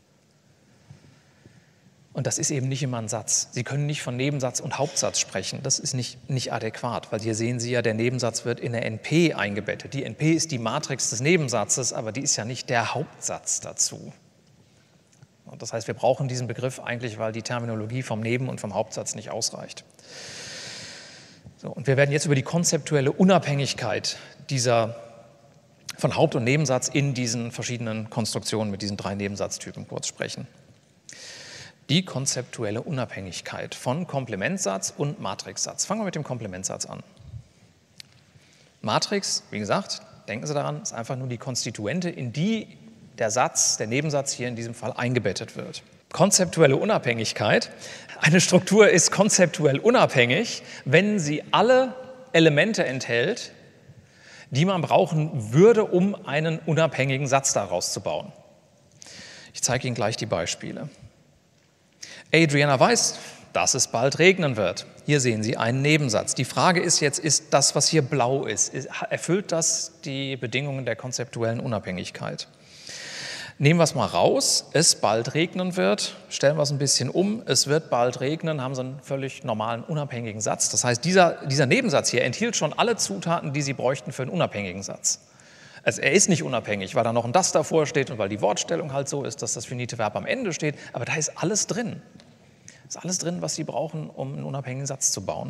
Und das ist eben nicht immer ein Satz. Sie können nicht von Nebensatz und Hauptsatz sprechen. Das ist nicht, nicht adäquat, weil hier sehen Sie ja, der Nebensatz wird in der N P eingebettet. Die N P ist die Matrix des Nebensatzes, aber die ist ja nicht der Hauptsatz dazu. Und das heißt, wir brauchen diesen Begriff eigentlich, weil die Terminologie vom Neben- und vom Hauptsatz nicht ausreicht. So, und wir werden jetzt über die konzeptuelle Unabhängigkeit dieser von Haupt- und Nebensatz in diesen verschiedenen Konstruktionen mit diesen drei Nebensatztypen kurz sprechen. Die konzeptuelle Unabhängigkeit von Komplementsatz und Matrixsatz. Fangen wir mit dem Komplementsatz an. Matrix, wie gesagt, denken Sie daran, ist einfach nur die Konstituente, in die der Satz, der Nebensatz hier in diesem Fall eingebettet wird. Konzeptuelle Unabhängigkeit. Eine Struktur ist konzeptuell unabhängig, wenn sie alle Elemente enthält, die man brauchen würde, um einen unabhängigen Satz daraus zu bauen. Ich zeige Ihnen gleich die Beispiele. Adriana weiß, dass es bald regnen wird. Hier sehen Sie einen Nebensatz. Die Frage ist jetzt, ist das, was hier blau ist, erfüllt das die Bedingungen der konzeptuellen Unabhängigkeit? Nehmen wir es mal raus, es bald regnen wird, stellen wir es ein bisschen um, es wird bald regnen, haben Sie einen völlig normalen, unabhängigen Satz. Das heißt, dieser, dieser Nebensatz hier enthielt schon alle Zutaten, die Sie bräuchten für einen unabhängigen Satz. Also er ist nicht unabhängig, weil da noch ein das davor steht und weil die Wortstellung halt so ist, dass das finite Verb am Ende steht, aber da ist alles drin. Da ist alles drin, was Sie brauchen, um einen unabhängigen Satz zu bauen.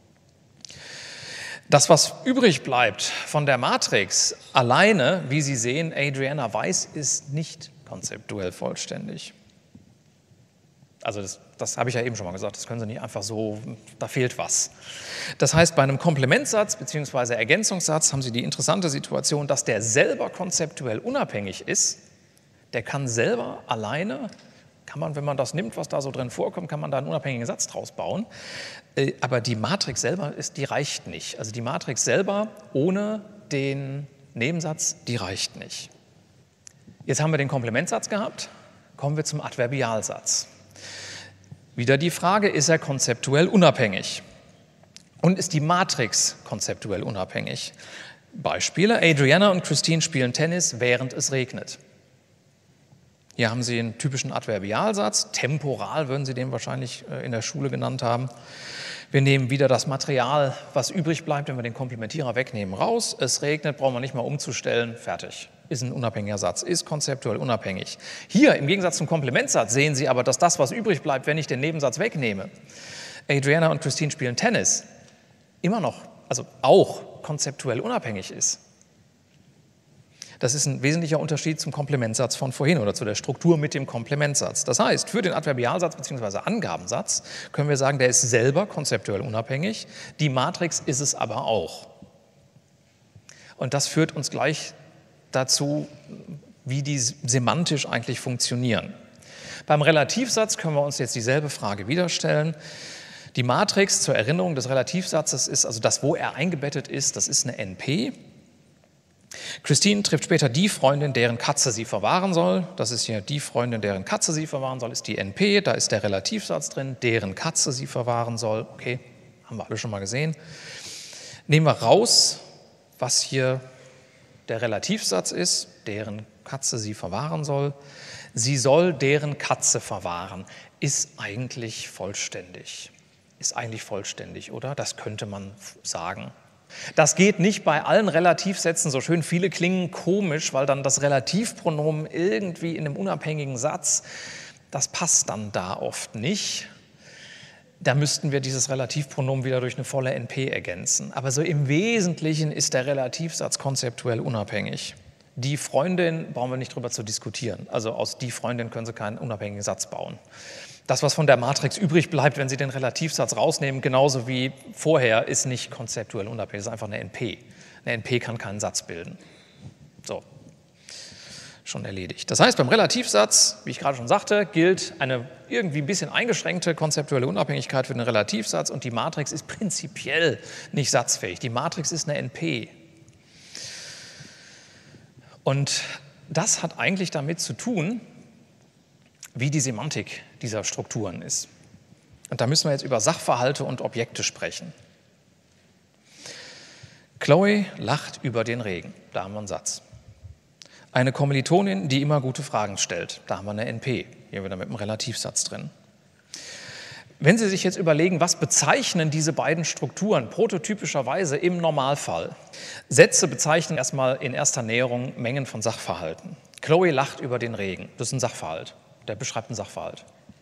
Das, was übrig bleibt von der Matrix alleine, wie Sie sehen, Adriana weiß, ist nicht konzeptuell vollständig. Also das, das habe ich ja eben schon mal gesagt, das können Sie nicht einfach so, da fehlt was. Das heißt, bei einem Komplementsatz bzw. Ergänzungssatz haben Sie die interessante Situation, dass der selber konzeptuell unabhängig ist. Der kann selber alleine, kann man, wenn man das nimmt, was da so drin vorkommt, kann man da einen unabhängigen Satz draus bauen. Aber die Matrix selber, ist, die reicht nicht. Also die Matrix selber ohne den Nebensatz, die reicht nicht. Jetzt haben wir den Komplementsatz gehabt, kommen wir zum Adverbialsatz. Wieder die Frage, ist er konzeptuell unabhängig? Und ist die Matrix konzeptuell unabhängig? Beispiele: Adriana und Christine spielen Tennis, während es regnet. Hier haben Sie einen typischen Adverbialsatz, temporal würden Sie den wahrscheinlich in der Schule genannt haben. Wir nehmen wieder das Material, was übrig bleibt, wenn wir den Komplementierer wegnehmen, raus. Es regnet, brauchen wir nicht mal umzustellen, fertig. Ist ein unabhängiger Satz, ist konzeptuell unabhängig. Hier, im Gegensatz zum Komplementsatz, sehen Sie aber, dass das, was übrig bleibt, wenn ich den Nebensatz wegnehme, Adriana und Christine spielen Tennis, immer noch, also auch konzeptuell unabhängig ist. Das ist ein wesentlicher Unterschied zum Komplementsatz von vorhin oder zu der Struktur mit dem Komplementsatz. Das heißt, für den Adverbialsatz bzw. Angabensatz können wir sagen, der ist selber konzeptuell unabhängig, die Matrix ist es aber auch. Und das führt uns gleich dazu, wie die semantisch eigentlich funktionieren. Beim Relativsatz können wir uns jetzt dieselbe Frage wieder stellen. Die Matrix zur Erinnerung des Relativsatzes ist, also das, wo er eingebettet ist, das ist eine N P. Christine trifft später die Freundin, deren Katze sie verwahren soll. Das ist hier die Freundin, deren Katze sie verwahren soll, ist die N P. Da ist der Relativsatz drin, deren Katze sie verwahren soll. Okay, haben wir alle schon mal gesehen. Nehmen wir raus, was hier der Relativsatz ist, deren Katze sie verwahren soll. Sie soll deren Katze verwahren. Ist eigentlich vollständig. Ist eigentlich vollständig, oder? Das könnte man sagen. Das geht nicht bei allen Relativsätzen so schön. Viele klingen komisch, weil dann das Relativpronomen irgendwie in einem unabhängigen Satz, das passt dann da oft nicht. Da müssten wir dieses Relativpronomen wieder durch eine volle N P ergänzen. Aber so im Wesentlichen ist der Relativsatz konzeptuell unabhängig. Die Freundin brauchen wir nicht drüber zu diskutieren. Also aus die Freundin können Sie keinen unabhängigen Satz bauen. Das, was von der Matrix übrig bleibt, wenn Sie den Relativsatz rausnehmen, genauso wie vorher, ist nicht konzeptuell unabhängig, das ist einfach eine N P. Eine N P kann keinen Satz bilden. So, schon erledigt. Das heißt, beim Relativsatz, wie ich gerade schon sagte, gilt eine irgendwie ein bisschen eingeschränkte konzeptuelle Unabhängigkeit für den Relativsatz und die Matrix ist prinzipiell nicht satzfähig. Die Matrix ist eine N P. Und das hat eigentlich damit zu tun, wie die Semantik dieser Strukturen ist. Und da müssen wir jetzt über Sachverhalte und Objekte sprechen. Chloe lacht über den Regen. Da haben wir einen Satz. Eine Kommilitonin, die immer gute Fragen stellt. Da haben wir eine N P. Hier wieder mit einem Relativsatz drin. Wenn Sie sich jetzt überlegen, was bezeichnen diese beiden Strukturen prototypischerweise im Normalfall? Sätze bezeichnen erstmal in erster Näherung Mengen von Sachverhalten. Chloe lacht über den Regen. Das ist ein Sachverhalt. Der beschreibt einen Sachverhalt.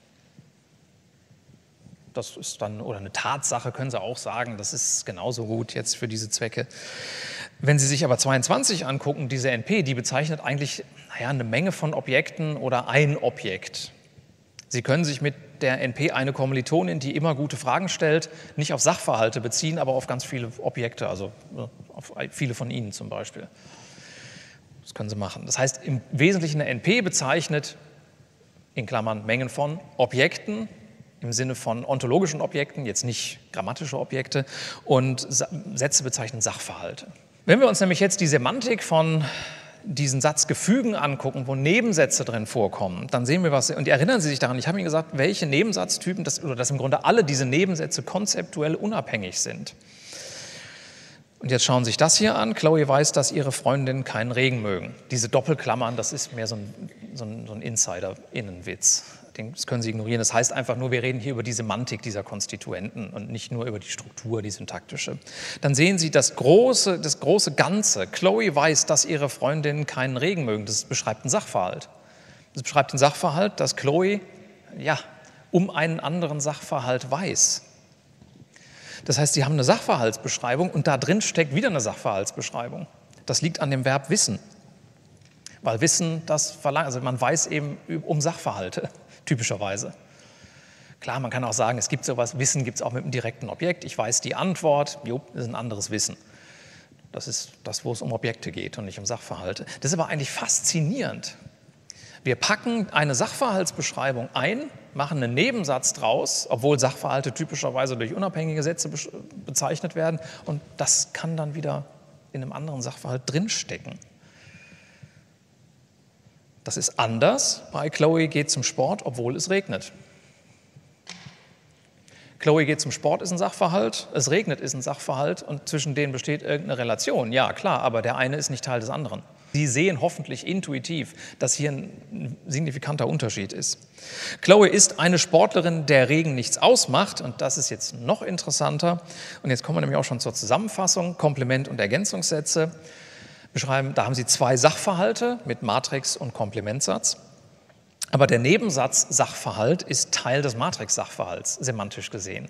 Das ist dann, oder eine Tatsache können Sie auch sagen, das ist genauso gut jetzt für diese Zwecke. Wenn Sie sich aber zweiundzwanzig angucken, diese N P, die bezeichnet eigentlich naja, eine Menge von Objekten oder ein Objekt. Sie können sich mit der N P eine Kommilitonin, die immer gute Fragen stellt, nicht auf Sachverhalte beziehen, aber auf ganz viele Objekte, also auf viele von Ihnen zum Beispiel. Das können Sie machen. Das heißt, im Wesentlichen eine N P bezeichnet in Klammern Mengen von Objekten, im Sinne von ontologischen Objekten, jetzt nicht grammatische Objekte, und Sätze bezeichnen Sachverhalte. Wenn wir uns nämlich jetzt die Semantik von diesen Satzgefügen angucken, wo Nebensätze drin vorkommen, dann sehen wir was, und erinnern Sie sich daran, ich habe Ihnen gesagt, welche Nebensatztypen, das, oder dass im Grunde alle diese Nebensätze konzeptuell unabhängig sind. Und jetzt schauen Sie sich das hier an. Chloe weiß, dass ihre Freundinnen keinen Regen mögen. Diese Doppelklammern, das ist mehr so ein, so ein, so ein Insider-Innenwitz. Das können Sie ignorieren. Das heißt einfach nur, wir reden hier über die Semantik dieser Konstituenten und nicht nur über die Struktur, die syntaktische. Dann sehen Sie das große, das große Ganze. Chloe weiß, dass ihre Freundinnen keinen Regen mögen. Das beschreibt einen Sachverhalt. Das beschreibt den Sachverhalt, dass Chloe ja, um einen anderen Sachverhalt weiß. Das heißt, Sie haben eine Sachverhaltsbeschreibung und da drin steckt wieder eine Sachverhaltsbeschreibung. Das liegt an dem Verb wissen. Weil Wissen, das verlangt, also man weiß eben um Sachverhalte, typischerweise. Klar, man kann auch sagen, es gibt sowas, Wissen gibt es auch mit einem direkten Objekt. Ich weiß die Antwort, jo, das ist ein anderes Wissen. Das ist das, wo es um Objekte geht und nicht um Sachverhalte. Das ist aber eigentlich faszinierend. Wir packen eine Sachverhaltsbeschreibung ein, machen einen Nebensatz draus, obwohl Sachverhalte typischerweise durch unabhängige Sätze bezeichnet werden, und das kann dann wieder in einem anderen Sachverhalt drinstecken. Das ist anders. Bei Chloe geht zum Sport, obwohl es regnet. Chloe geht zum Sport ist ein Sachverhalt, es regnet ist ein Sachverhalt und zwischen denen besteht irgendeine Relation. Ja, klar, aber der eine ist nicht Teil des anderen. Sie sehen hoffentlich intuitiv, dass hier ein signifikanter Unterschied ist. Chloe ist eine Sportlerin, der Regen nichts ausmacht und das ist jetzt noch interessanter. Und jetzt kommen wir nämlich auch schon zur Zusammenfassung, Komplement- und Ergänzungssätze. Beschreiben, da haben Sie zwei Sachverhalte mit Matrix und Komplementsatz. Aber der Nebensatz Sachverhalt ist Teil des Matrix-Sachverhalts, semantisch gesehen.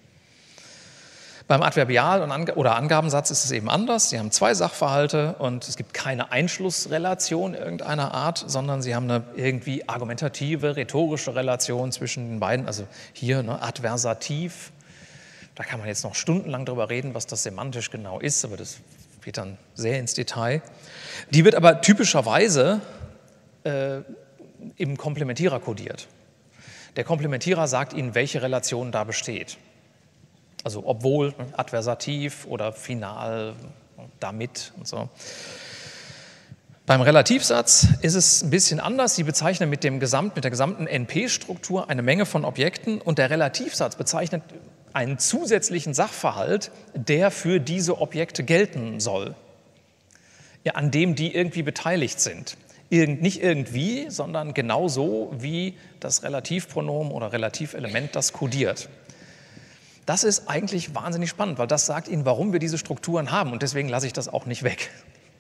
Beim Adverbial- und Ange- oder Angabensatz ist es eben anders. Sie haben zwei Sachverhalte und es gibt keine Einschlussrelation irgendeiner Art, sondern Sie haben eine irgendwie argumentative, rhetorische Relation zwischen den beiden. Also hier ne, Adversativ, da kann man jetzt noch stundenlang drüber reden, was das semantisch genau ist, aber das geht dann sehr ins Detail. Die wird aber typischerweise äh, im Komplementierer kodiert. Der Komplementierer sagt Ihnen, welche Relation da besteht. Also obwohl, adversativ oder final, damit und so. Beim Relativsatz ist es ein bisschen anders. Sie bezeichnen mit, dem Gesamt, mit der gesamten N P-Struktur eine Menge von Objekten und der Relativsatz bezeichnet einen zusätzlichen Sachverhalt, der für diese Objekte gelten soll, ja, an dem die irgendwie beteiligt sind. Irgend, nicht irgendwie, sondern genauso, wie das Relativpronomen oder Relativelement das kodiert. Das ist eigentlich wahnsinnig spannend, weil das sagt Ihnen, warum wir diese Strukturen haben und deswegen lasse ich das auch nicht weg.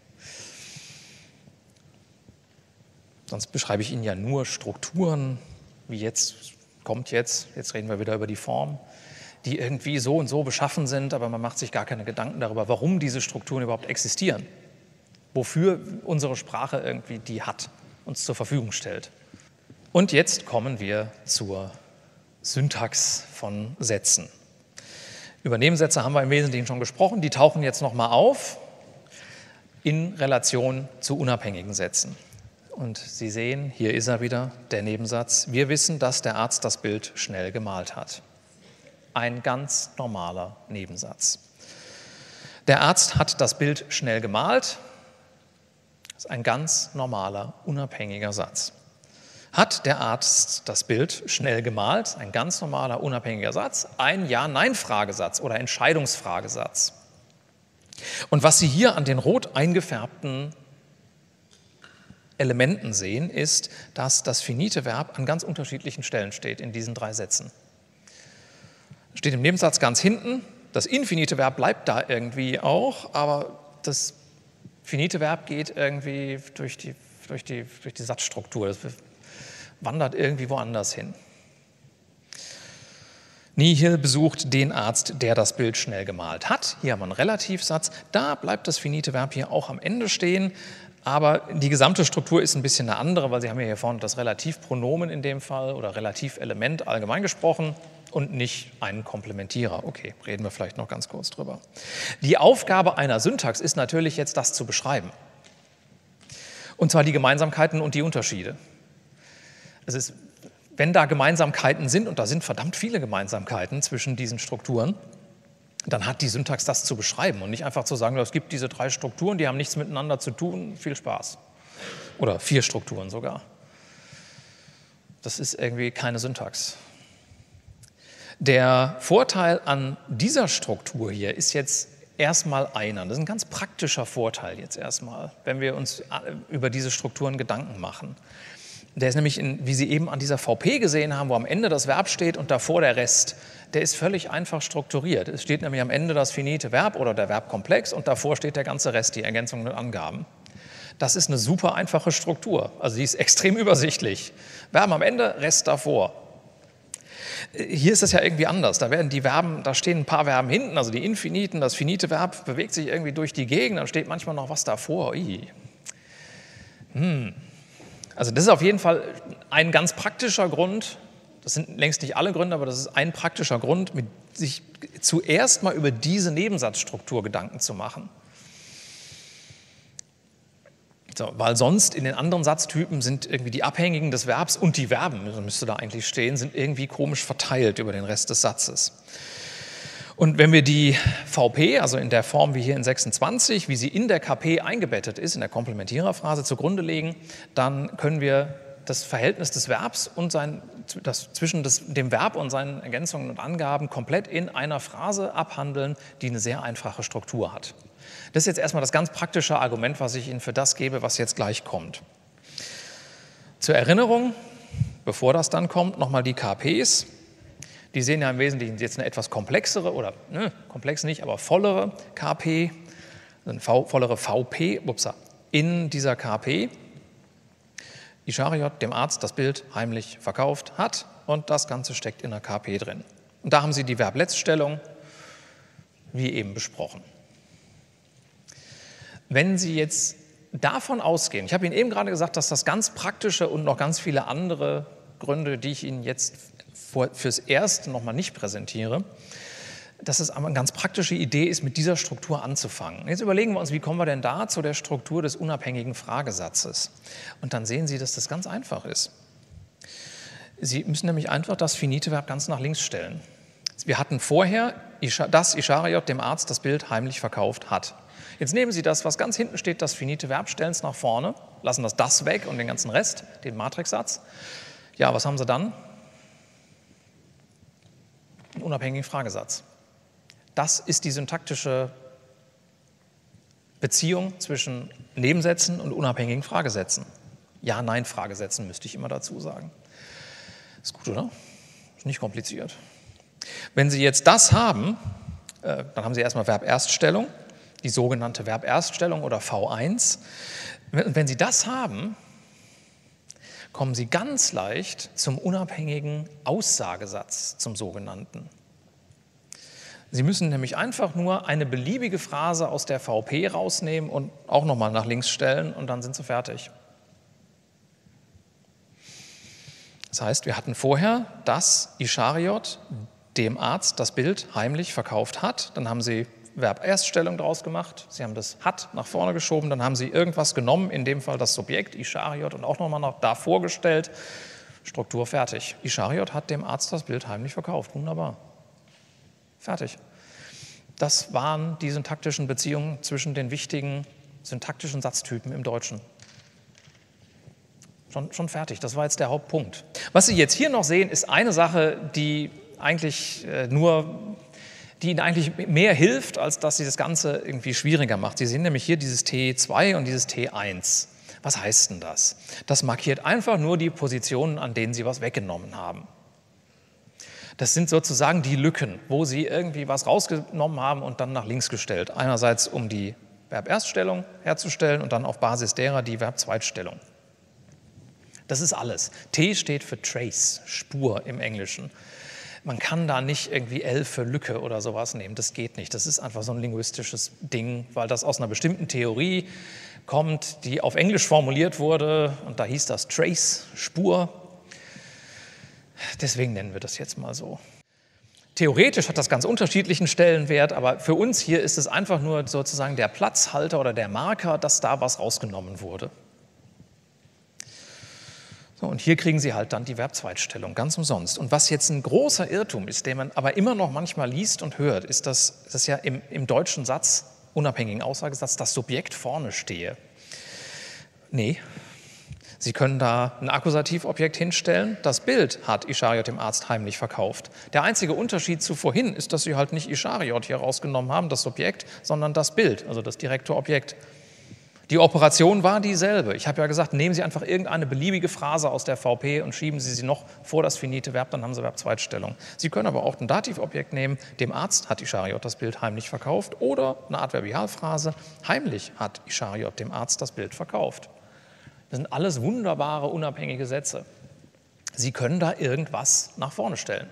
Sonst beschreibe ich Ihnen ja nur Strukturen, wie jetzt, kommt jetzt, jetzt reden wir wieder über die Form, die irgendwie so und so beschaffen sind, aber man macht sich gar keine Gedanken darüber, warum diese Strukturen überhaupt existieren. Wofür unsere Sprache irgendwie die hat, uns zur Verfügung stellt. Und jetzt kommen wir zur Syntax von Sätzen. Über Nebensätze haben wir im Wesentlichen schon gesprochen, die tauchen jetzt nochmal auf in Relation zu unabhängigen Sätzen. Und Sie sehen, hier ist er wieder, der Nebensatz. Wir wissen, dass der Arzt das Bild schnell gemalt hat. Ein ganz normaler Nebensatz. Der Arzt hat das Bild schnell gemalt. Das ist ein ganz normaler, unabhängiger Satz. Hat der Arzt das Bild schnell gemalt? Ein ganz normaler, unabhängiger Satz. Ein Ja-Nein-Fragesatz oder Entscheidungsfragesatz. Und was Sie hier an den rot eingefärbten Elementen sehen, ist, dass das finite Verb an ganz unterschiedlichen Stellen steht in diesen drei Sätzen. Steht im Nebensatz ganz hinten. Das infinite Verb bleibt da irgendwie auch, aber das finite Verb geht irgendwie durch die, durch die, durch die Satzstruktur, das wandert irgendwie woanders hin. Nihil besucht den Arzt, der das Bild schnell gemalt hat. Hier haben wir einen Relativsatz, da bleibt das finite Verb hier auch am Ende stehen, aber die gesamte Struktur ist ein bisschen eine andere, weil Sie haben ja hier vorne das Relativpronomen in dem Fall oder Relativelement allgemein gesprochen und nicht einen Komplementierer. Okay, reden wir vielleicht noch ganz kurz drüber. Die Aufgabe einer Syntax ist natürlich jetzt, das zu beschreiben. Und zwar die Gemeinsamkeiten und die Unterschiede. Es ist, wenn da Gemeinsamkeiten sind, und da sind verdammt viele Gemeinsamkeiten zwischen diesen Strukturen, dann hat die Syntax das zu beschreiben und nicht einfach zu sagen, es gibt diese drei Strukturen, die haben nichts miteinander zu tun, viel Spaß. Oder vier Strukturen sogar. Das ist irgendwie keine Syntax. Der Vorteil an dieser Struktur hier ist jetzt erstmal einer. Das ist ein ganz praktischer Vorteil jetzt erstmal, wenn wir uns über diese Strukturen Gedanken machen. Der ist nämlich, in, wie Sie eben an dieser V P gesehen haben, wo am Ende das Verb steht und davor der Rest, der ist völlig einfach strukturiert. Es steht nämlich am Ende das finite Verb oder der Verbkomplex und davor steht der ganze Rest, die Ergänzungen und Angaben. Das ist eine super einfache Struktur, also die ist extrem übersichtlich. Verben am Ende, Rest davor. Hier ist es ja irgendwie anders. Da werden die Verben, da stehen ein paar Verben hinten, also die Infiniten, das finite Verb bewegt sich irgendwie durch die Gegend, dann steht manchmal noch was davor. Hm. Also das ist auf jeden Fall ein ganz praktischer Grund, das sind längst nicht alle Gründe, aber das ist ein praktischer Grund, mit sich zuerst mal über diese Nebensatzstruktur Gedanken zu machen. So, weil sonst in den anderen Satztypen sind irgendwie die Abhängigen des Verbs und die Verben, so müsste da eigentlich stehen, sind irgendwie komisch verteilt über den Rest des Satzes. Und wenn wir die V P, also in der Form wie hier in sechsundzwanzig, wie sie in der K P eingebettet ist, in der Komplementiererphrase zugrunde legen, dann können wir das Verhältnis des Verbs und sein, das, zwischen des, dem Verb und seinen Ergänzungen und Angaben komplett in einer Phrase abhandeln, die eine sehr einfache Struktur hat. Das ist jetzt erstmal das ganz praktische Argument, was ich Ihnen für das gebe, was jetzt gleich kommt. Zur Erinnerung, bevor das dann kommt, nochmal die K Ps. Die sehen ja im Wesentlichen jetzt eine etwas komplexere, oder ne, komplex nicht, aber vollere K P, eine vollere V P, upsa, in dieser K P. Ischariot dem Arzt das Bild heimlich verkauft hat und das Ganze steckt in der K P drin. Und da haben Sie die Verbletztstellung, wie eben besprochen. Wenn Sie jetzt davon ausgehen, ich habe Ihnen eben gerade gesagt, dass das ganz praktische und noch ganz viele andere Gründe, die ich Ihnen jetzt fürs Erste noch mal nicht präsentiere, dass es aber eine ganz praktische Idee ist, mit dieser Struktur anzufangen. Jetzt überlegen wir uns, wie kommen wir denn da zu der Struktur des unabhängigen Fragesatzes? Und dann sehen Sie, dass das ganz einfach ist. Sie müssen nämlich einfach das finite Verb ganz nach links stellen. Wir hatten vorher, dass Ischariot dem Arzt das Bild heimlich verkauft hat. Jetzt nehmen Sie das, was ganz hinten steht, das finite Verb, stellen es nach vorne, lassen das das weg und den ganzen Rest, den Matrixsatz. Ja, was haben Sie dann? Einen unabhängigen Fragesatz. Das ist die syntaktische Beziehung zwischen Nebensätzen und unabhängigen Fragesätzen. Ja-Nein-Fragesätzen müsste ich immer dazu sagen. Ist gut, oder? Ist nicht kompliziert. Wenn Sie jetzt das haben, äh, dann haben Sie erstmal Verberststellung, die sogenannte Verberststellung oder V eins. Wenn, wenn Sie das haben, kommen Sie ganz leicht zum unabhängigen Aussagesatz, zum sogenannten. Sie müssen nämlich einfach nur eine beliebige Phrase aus der V P rausnehmen und auch nochmal nach links stellen und dann sind Sie fertig. Das heißt, wir hatten vorher, dass Ischariot dem Arzt das Bild heimlich verkauft hat. Dann haben Sie Verberststellung draus gemacht. Sie haben das hat nach vorne geschoben. Dann haben Sie irgendwas genommen, in dem Fall das Subjekt Ischariot und auch nochmal nach da vorgestellt. Struktur fertig. Ischariot hat dem Arzt das Bild heimlich verkauft. Wunderbar. Fertig. Das waren die syntaktischen Beziehungen zwischen den wichtigen syntaktischen Satztypen im Deutschen. Schon, schon fertig, das war jetzt der Hauptpunkt. Was Sie jetzt hier noch sehen, ist eine Sache, die eigentlich äh, nur, die Ihnen eigentlich mehr hilft, als dass sie das Ganze irgendwie schwieriger macht. Sie sehen nämlich hier dieses T zwei und dieses T eins. Was heißt denn das? Das markiert einfach nur die Positionen, an denen Sie was weggenommen haben. Das sind sozusagen die Lücken, wo Sie irgendwie was rausgenommen haben und dann nach links gestellt. Einerseits, um die Verberststellung herzustellen und dann auf Basis derer die Verbzweitstellung. Das ist alles. T steht für Trace, Spur im Englischen. Man kann da nicht irgendwie L für Lücke oder sowas nehmen. Das geht nicht. Das ist einfach so ein linguistisches Ding, weil das aus einer bestimmten Theorie kommt, die auf Englisch formuliert wurde. Und da hieß das Trace, Spur. Deswegen nennen wir das jetzt mal so. Theoretisch hat das ganz unterschiedlichen Stellenwert, aber für uns hier ist es einfach nur sozusagen der Platzhalter oder der Marker, dass da was rausgenommen wurde. So, und hier kriegen Sie halt dann die Verbzweitstellung, ganz umsonst. Und was jetzt ein großer Irrtum ist, den man aber immer noch manchmal liest und hört, ist, dass das ja im, im deutschen Satz, unabhängigen Aussagesatz, das Subjekt vorne stehe. Nee. Sie können da ein Akkusativobjekt hinstellen. Das Bild hat Ischariot dem Arzt heimlich verkauft. Der einzige Unterschied zu vorhin ist, dass Sie halt nicht Ischariot hier rausgenommen haben, das Subjekt, sondern das Bild, also das direkte Objekt. Die Operation war dieselbe. Ich habe ja gesagt, nehmen Sie einfach irgendeine beliebige Phrase aus der V P und schieben Sie sie noch vor das finite Verb, dann haben Sie Verbzweitstellung. Sie können aber auch ein Dativobjekt nehmen, dem Arzt hat Ischariot das Bild heimlich verkauft, oder eine Adverbialphrase, heimlich hat Ischariot dem Arzt das Bild verkauft. Das sind alles wunderbare, unabhängige Sätze. Sie können da irgendwas nach vorne stellen.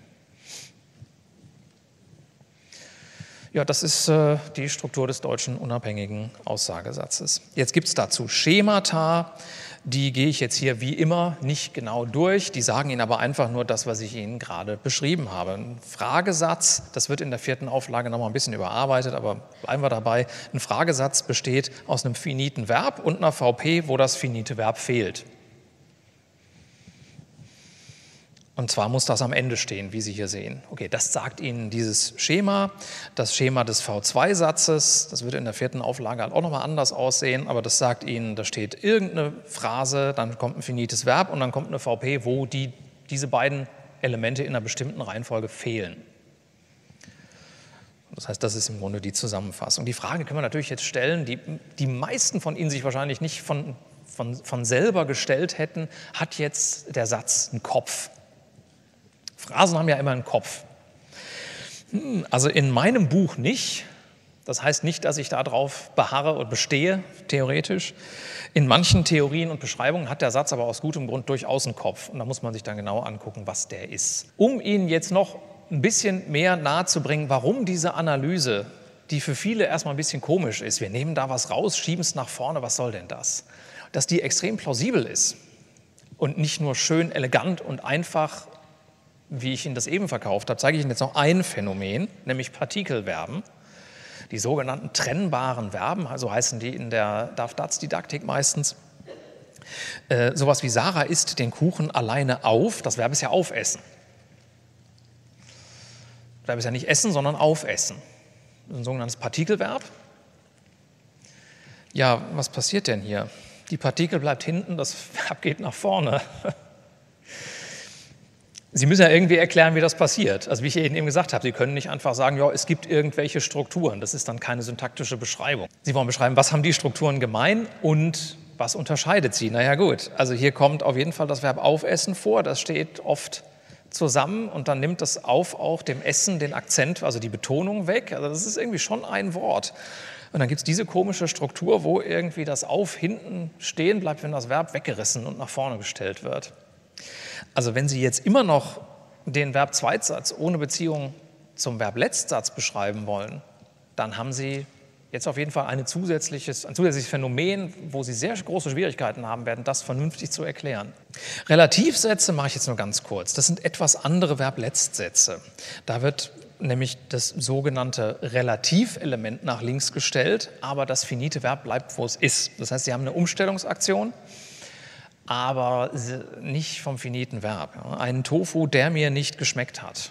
Ja, das ist äh, die Struktur des deutschen unabhängigen Aussagesatzes. Jetzt gibt es dazu Schemata, die gehe ich jetzt hier wie immer nicht genau durch. Die sagen Ihnen aber einfach nur das, was ich Ihnen gerade beschrieben habe. Ein Fragesatz, das wird in der vierten Auflage noch mal ein bisschen überarbeitet, aber bleiben wir dabei. Ein Fragesatz besteht aus einem finiten Verb und einer V P, wo das finite Verb fehlt. Und zwar muss das am Ende stehen, wie Sie hier sehen. Okay, das sagt Ihnen dieses Schema, das Schema des V zwei Satzes. Das wird in der vierten Auflage halt auch nochmal anders aussehen, aber das sagt Ihnen, da steht irgendeine Phrase, dann kommt ein finites Verb und dann kommt eine V P, wo die, diese beiden Elemente in einer bestimmten Reihenfolge fehlen. Das heißt, das ist im Grunde die Zusammenfassung. Die Frage können wir natürlich jetzt stellen, die die meisten von Ihnen sich wahrscheinlich nicht von, von, von selber gestellt hätten: Hat jetzt der Satz einen Kopf? Phrasen haben ja immer einen Kopf. Also in meinem Buch nicht. Das heißt nicht, dass ich darauf beharre und bestehe, theoretisch. In manchen Theorien und Beschreibungen hat der Satz aber aus gutem Grund durchaus einen Kopf. Und da muss man sich dann genau angucken, was der ist. Um Ihnen jetzt noch ein bisschen mehr nahezubringen, warum diese Analyse, die für viele erstmal ein bisschen komisch ist, wir nehmen da was raus, schieben es nach vorne, was soll denn das? Dass die extrem plausibel ist und nicht nur schön elegant und einfach, wie ich Ihnen das eben verkauft habe, zeige ich Ihnen jetzt noch ein Phänomen, nämlich Partikelverben, die sogenannten trennbaren Verben, also heißen die in der D A F-D A Z-Didaktik meistens. Äh, sowas wie Sarah isst den Kuchen alleine auf, das Verb ist ja aufessen. Das Verb ist ja nicht essen, sondern aufessen. Das ist ein sogenanntes Partikelverb. Ja, was passiert denn hier? Die Partikel bleibt hinten, das Verb geht nach vorne. Sie müssen ja irgendwie erklären, wie das passiert. Also wie ich Ihnen eben gesagt habe, Sie können nicht einfach sagen, ja, es gibt irgendwelche Strukturen. Das ist dann keine syntaktische Beschreibung. Sie wollen beschreiben, was haben die Strukturen gemein und was unterscheidet sie? Naja gut, also hier kommt auf jeden Fall das Verb aufessen vor. Das steht oft zusammen und dann nimmt das auf auch dem Essen den Akzent, also die Betonung weg. Also das ist irgendwie schon ein Wort. Und dann gibt es diese komische Struktur, wo irgendwie das auf hinten stehen bleibt, wenn das Verb weggerissen und nach vorne gestellt wird. Also wenn Sie jetzt immer noch den Verb-Zweitsatz ohne Beziehung zum Verb-Letztsatz beschreiben wollen, dann haben Sie jetzt auf jeden Fall eine zusätzliches, ein zusätzliches Phänomen, wo Sie sehr große Schwierigkeiten haben werden, das vernünftig zu erklären. Relativsätze mache ich jetzt nur ganz kurz. Das sind etwas andere Verb-Letztsätze. Da wird nämlich das sogenannte Relativelement nach links gestellt, aber das finite Verb bleibt, wo es ist. Das heißt, Sie haben eine Umstellungsaktion, aber nicht vom finiten Verb. Einen Tofu, der mir nicht geschmeckt hat.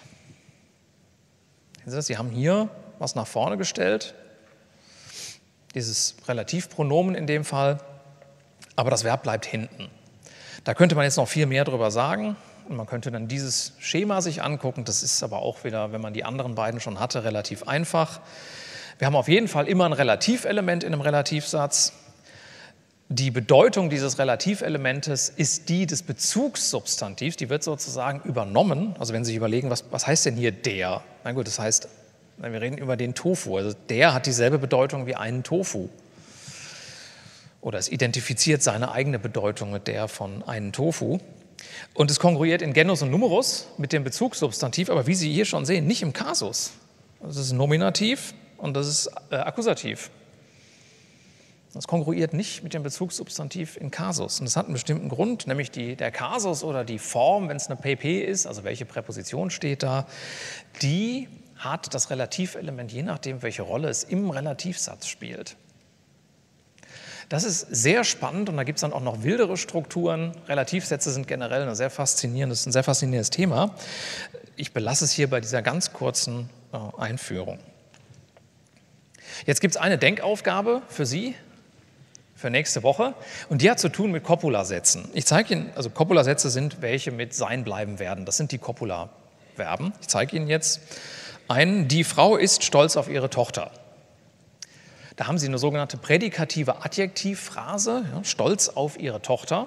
Sie haben hier was nach vorne gestellt, dieses Relativpronomen in dem Fall, aber das Verb bleibt hinten. Da könnte man jetzt noch viel mehr drüber sagen und man könnte dann dieses Schema sich angucken. Das ist aber auch wieder, wenn man die anderen beiden schon hatte, relativ einfach. Wir haben auf jeden Fall immer ein Relativelement in einem Relativsatz. Die Bedeutung dieses Relativelementes ist die des Bezugssubstantivs, die wird sozusagen übernommen. Also wenn Sie sich überlegen, was, was heißt denn hier der? Na gut, das heißt, wir reden über den Tofu. Also der hat dieselbe Bedeutung wie einen Tofu. Oder es identifiziert seine eigene Bedeutung mit der von einem Tofu. Und es kongruiert in Genus und Numerus mit dem Bezugssubstantiv, aber wie Sie hier schon sehen, nicht im Kasus. Das ist Nominativ und das ist äh, Akkusativ. Das kongruiert nicht mit dem Bezugssubstantiv in Kasus. Und das hat einen bestimmten Grund, nämlich die, der Kasus oder die Form, wenn es eine P P ist, also welche Präposition steht da, die hat das Relativelement, je nachdem, welche Rolle es im Relativsatz spielt. Das ist sehr spannend und da gibt es dann auch noch wildere Strukturen. Relativsätze sind generell ein sehr faszinierendes, ein sehr faszinierendes Thema. Ich belasse es hier bei dieser ganz kurzen äh, Einführung. Jetzt gibt es eine Denkaufgabe für Sie, für nächste Woche, und die hat zu tun mit Copula-Sätzen. Ich zeige Ihnen, also Copula-Sätze sind welche mit sein bleiben werden. Das sind die Copula-Verben. Ich zeige Ihnen jetzt einen: Die Frau ist stolz auf ihre Tochter. Da haben Sie eine sogenannte prädikative Adjektivphrase, ja, stolz auf ihre Tochter.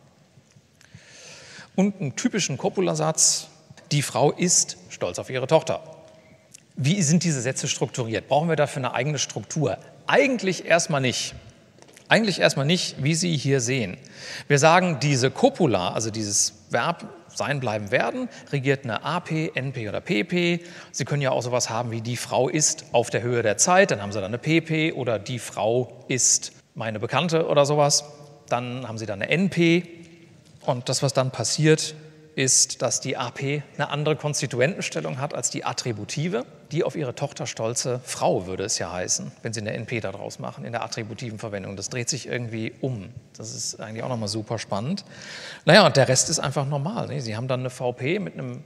Und einen typischen Copula-Satz: Die Frau ist stolz auf ihre Tochter. Wie sind diese Sätze strukturiert? Brauchen wir dafür eine eigene Struktur? Eigentlich erstmal nicht. Eigentlich erstmal nicht, wie Sie hier sehen. Wir sagen, diese Copula, also dieses Verb sein, bleiben, werden, regiert eine A P, N P oder P P. Sie können ja auch sowas haben wie die Frau ist auf der Höhe der Zeit, dann haben Sie dann eine P P, oder die Frau ist meine Bekannte oder sowas. Dann haben Sie dann eine N P und das, was dann passiert, ist, dass die A P eine andere Konstituentenstellung hat als die Attributive, die auf ihre Tochter stolze Frau, würde es ja heißen, wenn Sie eine N P daraus machen, in der attributiven Verwendung. Das dreht sich irgendwie um. Das ist eigentlich auch nochmal super spannend. Naja, und der Rest ist einfach normal. Ne? Sie haben dann eine V P mit einem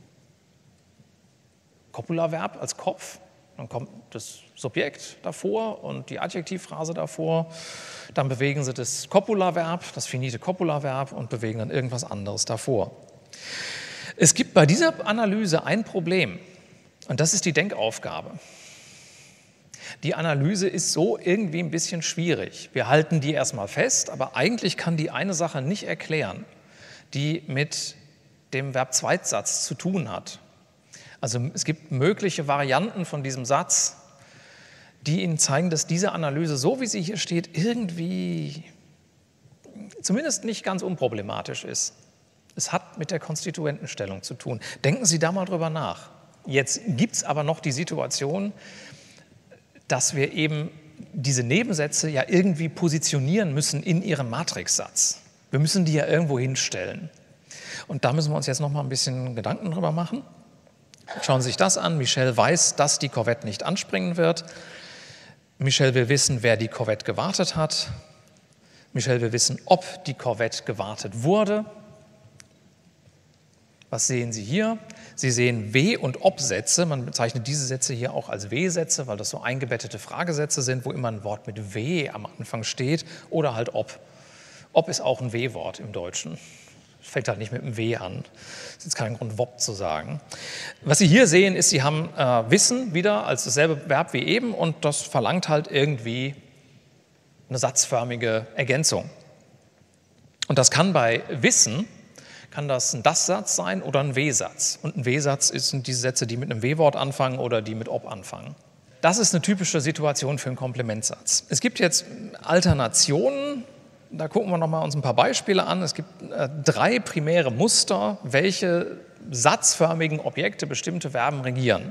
Copulaverb als Kopf. Dann kommt das Subjekt davor und die Adjektivphrase davor. Dann bewegen Sie das Copulaverb, das finite Copulaverb und bewegen dann irgendwas anderes davor. Es gibt bei dieser Analyse ein Problem und das ist die Denkaufgabe. Die Analyse ist so irgendwie ein bisschen schwierig. Wir halten die erstmal fest, aber eigentlich kann die eine Sache nicht erklären, die mit dem Verb-Zweitsatz zu tun hat. Also es gibt mögliche Varianten von diesem Satz, die Ihnen zeigen, dass diese Analyse, so wie sie hier steht, irgendwie zumindest nicht ganz unproblematisch ist. Es hat mit der Konstituentenstellung zu tun. Denken Sie da mal drüber nach. Jetzt gibt es aber noch die Situation, dass wir eben diese Nebensätze ja irgendwie positionieren müssen in ihrem Matrixsatz. Wir müssen die ja irgendwo hinstellen. Und da müssen wir uns jetzt noch mal ein bisschen Gedanken drüber machen. Schauen Sie sich das an. Michel weiß, dass die Korvette nicht anspringen wird. Michel will wissen, wer die Korvette gewartet hat. Michel will wissen, ob die Korvette gewartet wurde. Was sehen Sie hier? Sie sehen W- und Ob-Sätze. Man bezeichnet diese Sätze hier auch als W-Sätze, weil das so eingebettete Fragesätze sind, wo immer ein Wort mit W am Anfang steht oder halt Ob. Ob ist auch ein W-Wort im Deutschen. Fängt halt nicht mit einem W an. Das ist jetzt kein Grund, Wob zu sagen. Was Sie hier sehen, ist, Sie haben äh, Wissen wieder als dasselbe Verb wie eben und das verlangt halt irgendwie eine satzförmige Ergänzung. Und das kann bei Wissen, kann das ein Das-Satz sein oder ein W-Satz. Und ein W-Satz sind diese Sätze, die mit einem W-Wort anfangen oder die mit Ob anfangen. Das ist eine typische Situation für einen Komplementsatz. Es gibt jetzt Alternationen. Da gucken wir noch mal uns ein paar Beispiele an. Es gibt äh, drei primäre Muster, welche satzförmigen Objekte bestimmte Verben regieren.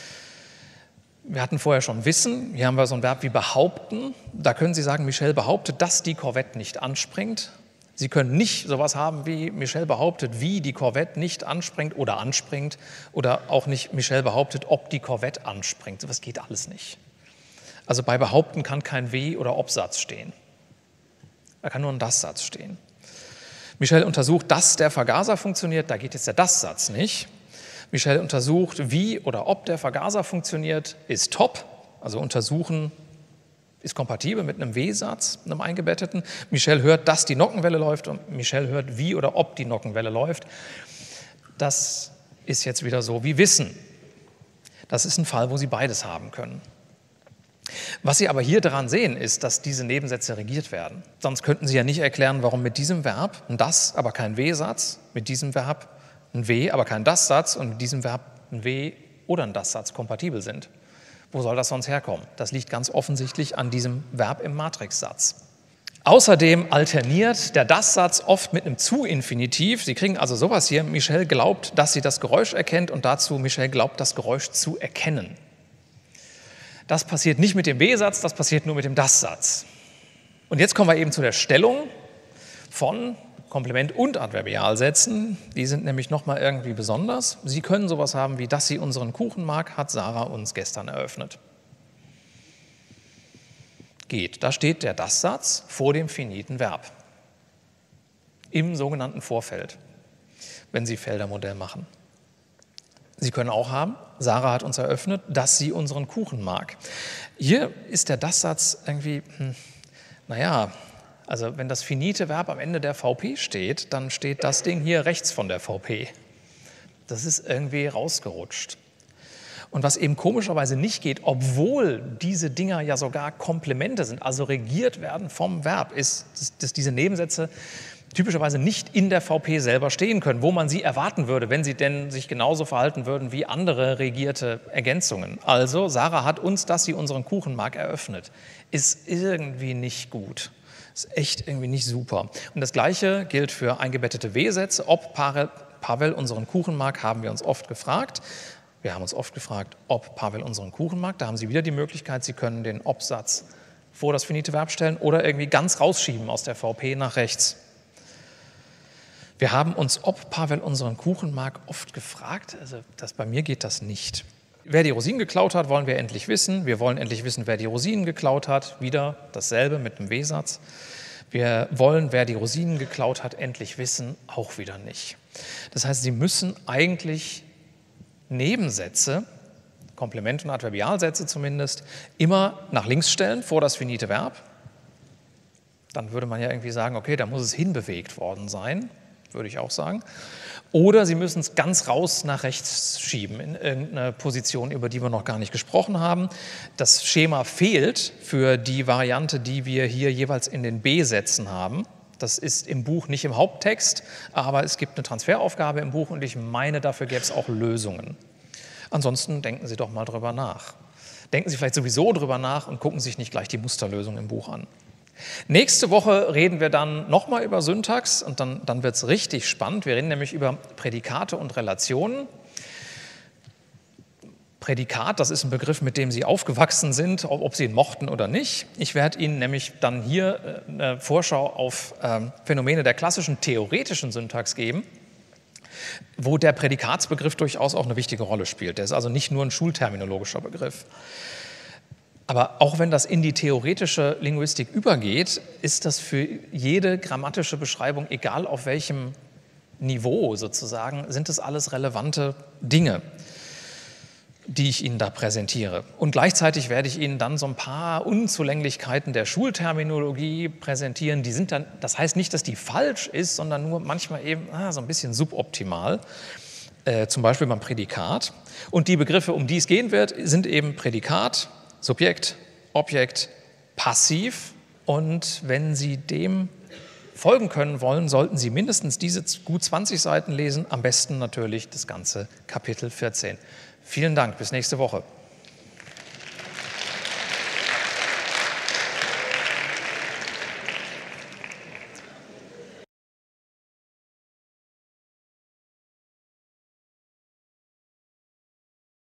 Wir hatten vorher schon Wissen. Hier haben wir so ein Verb wie behaupten. Da können Sie sagen, Michel behauptet, dass die Korvette nicht anspringt. Sie können nicht sowas haben wie Michel behauptet, wie die Korvette nicht anspringt oder anspringt. Oder auch nicht Michel behauptet, ob die Korvette anspringt. Sowas geht alles nicht. Also bei behaupten kann kein W- oder Ob-Satz stehen. Da kann nur ein Das-Satz stehen. Michel untersucht, dass der Vergaser funktioniert, da geht jetzt der Das-Satz nicht. Michel untersucht, wie oder ob der Vergaser funktioniert, ist top, also untersuchen ist kompatibel mit einem W-Satz, einem eingebetteten. Michel hört, dass die Nockenwelle läuft und Michel hört, wie oder ob die Nockenwelle läuft. Das ist jetzt wieder so wie Wissen. Das ist ein Fall, wo Sie beides haben können. Was Sie aber hier daran sehen, ist, dass diese Nebensätze regiert werden. Sonst könnten Sie ja nicht erklären, warum mit diesem Verb ein Das, aber kein W-Satz, mit diesem Verb ein W, aber kein Das-Satz und mit diesem Verb ein W oder ein Das-Satz kompatibel sind. Wo soll das sonst herkommen? Das liegt ganz offensichtlich an diesem Verb im Matrixsatz. Außerdem alterniert der Das-Satz oft mit einem Zu-Infinitiv. Sie kriegen also sowas hier, Michel glaubt, dass sie das Geräusch erkennt und dazu, Michel glaubt, das Geräusch zu erkennen. Das passiert nicht mit dem W-Satz, das passiert nur mit dem Das-Satz. Und jetzt kommen wir eben zu der Stellung von Komplement- und Adverbialsätzen. Die sind nämlich nochmal irgendwie besonders. Sie können sowas haben wie, dass sie unseren Kuchen mag, hat Sarah uns gestern eröffnet. Geht. Da steht der Das-Satz vor dem finiten Verb. Im sogenannten Vorfeld, wenn Sie Feldermodell machen. Sie können auch haben, Sarah hat uns eröffnet, dass sie unseren Kuchen mag. Hier ist der Das-Satz irgendwie, hm, naja, also wenn das finite Verb am Ende der V P steht, dann steht das Ding hier rechts von der V P. Das ist irgendwie rausgerutscht. Und was eben komischerweise nicht geht, obwohl diese Dinger ja sogar Komplemente sind, also regiert werden vom Verb, ist, dass, dass diese Nebensätze typischerweise nicht in der V P selber stehen können, wo man sie erwarten würde, wenn sie denn sich genauso verhalten würden wie andere regierte Ergänzungen. Also, Sarah hat uns, dass sie unseren Kuchen mag, eröffnet. Ist irgendwie nicht gut. Ist echt irgendwie nicht super. Und das Gleiche gilt für eingebettete W-Sätze. Ob Pavel unseren Kuchen mag, haben wir uns oft gefragt. Wir haben uns oft gefragt, ob Pavel unseren Kuchen mag. Da haben Sie wieder die Möglichkeit, Sie können den Ob-Satz vor das finite Verb stellen oder irgendwie ganz rausschieben aus der V P nach rechts. Wir haben uns, ob Pavel unseren Kuchen mag, oft gefragt. Also das, bei mir geht das nicht. Wer die Rosinen geklaut hat, wollen wir endlich wissen. Wir wollen endlich wissen, wer die Rosinen geklaut hat. Wieder dasselbe mit einem W-Satz. Wir wollen, wer die Rosinen geklaut hat, endlich wissen. Auch wieder nicht. Das heißt, Sie müssen eigentlich Nebensätze, Komplement- und Adverbialsätze zumindest, immer nach links stellen vor das finite Verb. Dann würde man ja irgendwie sagen, okay, da muss es hinbewegt worden sein, würde ich auch sagen. Oder Sie müssen es ganz raus nach rechts schieben, in irgendeine Position, über die wir noch gar nicht gesprochen haben. Das Schema fehlt für die Variante, die wir hier jeweils in den B-Sätzen haben. Das ist im Buch nicht im Haupttext, aber es gibt eine Transferaufgabe im Buch und ich meine, dafür gäbe es auch Lösungen. Ansonsten denken Sie doch mal drüber nach. Denken Sie vielleicht sowieso drüber nach und gucken sich nicht gleich die Musterlösung im Buch an. Nächste Woche reden wir dann nochmal über Syntax und dann, dann wird es richtig spannend. Wir reden nämlich über Prädikate und Relationen. Prädikat, das ist ein Begriff, mit dem Sie aufgewachsen sind, ob Sie ihn mochten oder nicht. Ich werde Ihnen nämlich dann hier eine Vorschau auf ähm, Phänomene der klassischen theoretischen Syntax geben, wo der Prädikatsbegriff durchaus auch eine wichtige Rolle spielt. Der ist also nicht nur ein schulterminologischer Begriff. Aber auch wenn das in die theoretische Linguistik übergeht, ist das für jede grammatische Beschreibung, egal auf welchem Niveau sozusagen, sind es alles relevante Dinge, die ich Ihnen da präsentiere. Und gleichzeitig werde ich Ihnen dann so ein paar Unzulänglichkeiten der Schulterminologie präsentieren. Die sind dann, das heißt nicht, dass die falsch ist, sondern nur manchmal eben ah, so ein bisschen suboptimal. Äh, zum Beispiel beim Prädikat. Und die Begriffe, um die es gehen wird, sind eben Prädikat, Subjekt, Objekt, Passiv. Und wenn Sie dem folgen können wollen, sollten Sie mindestens diese gut zwanzig Seiten lesen, am besten natürlich das ganze Kapitel vierzehn. Vielen Dank, bis nächste Woche.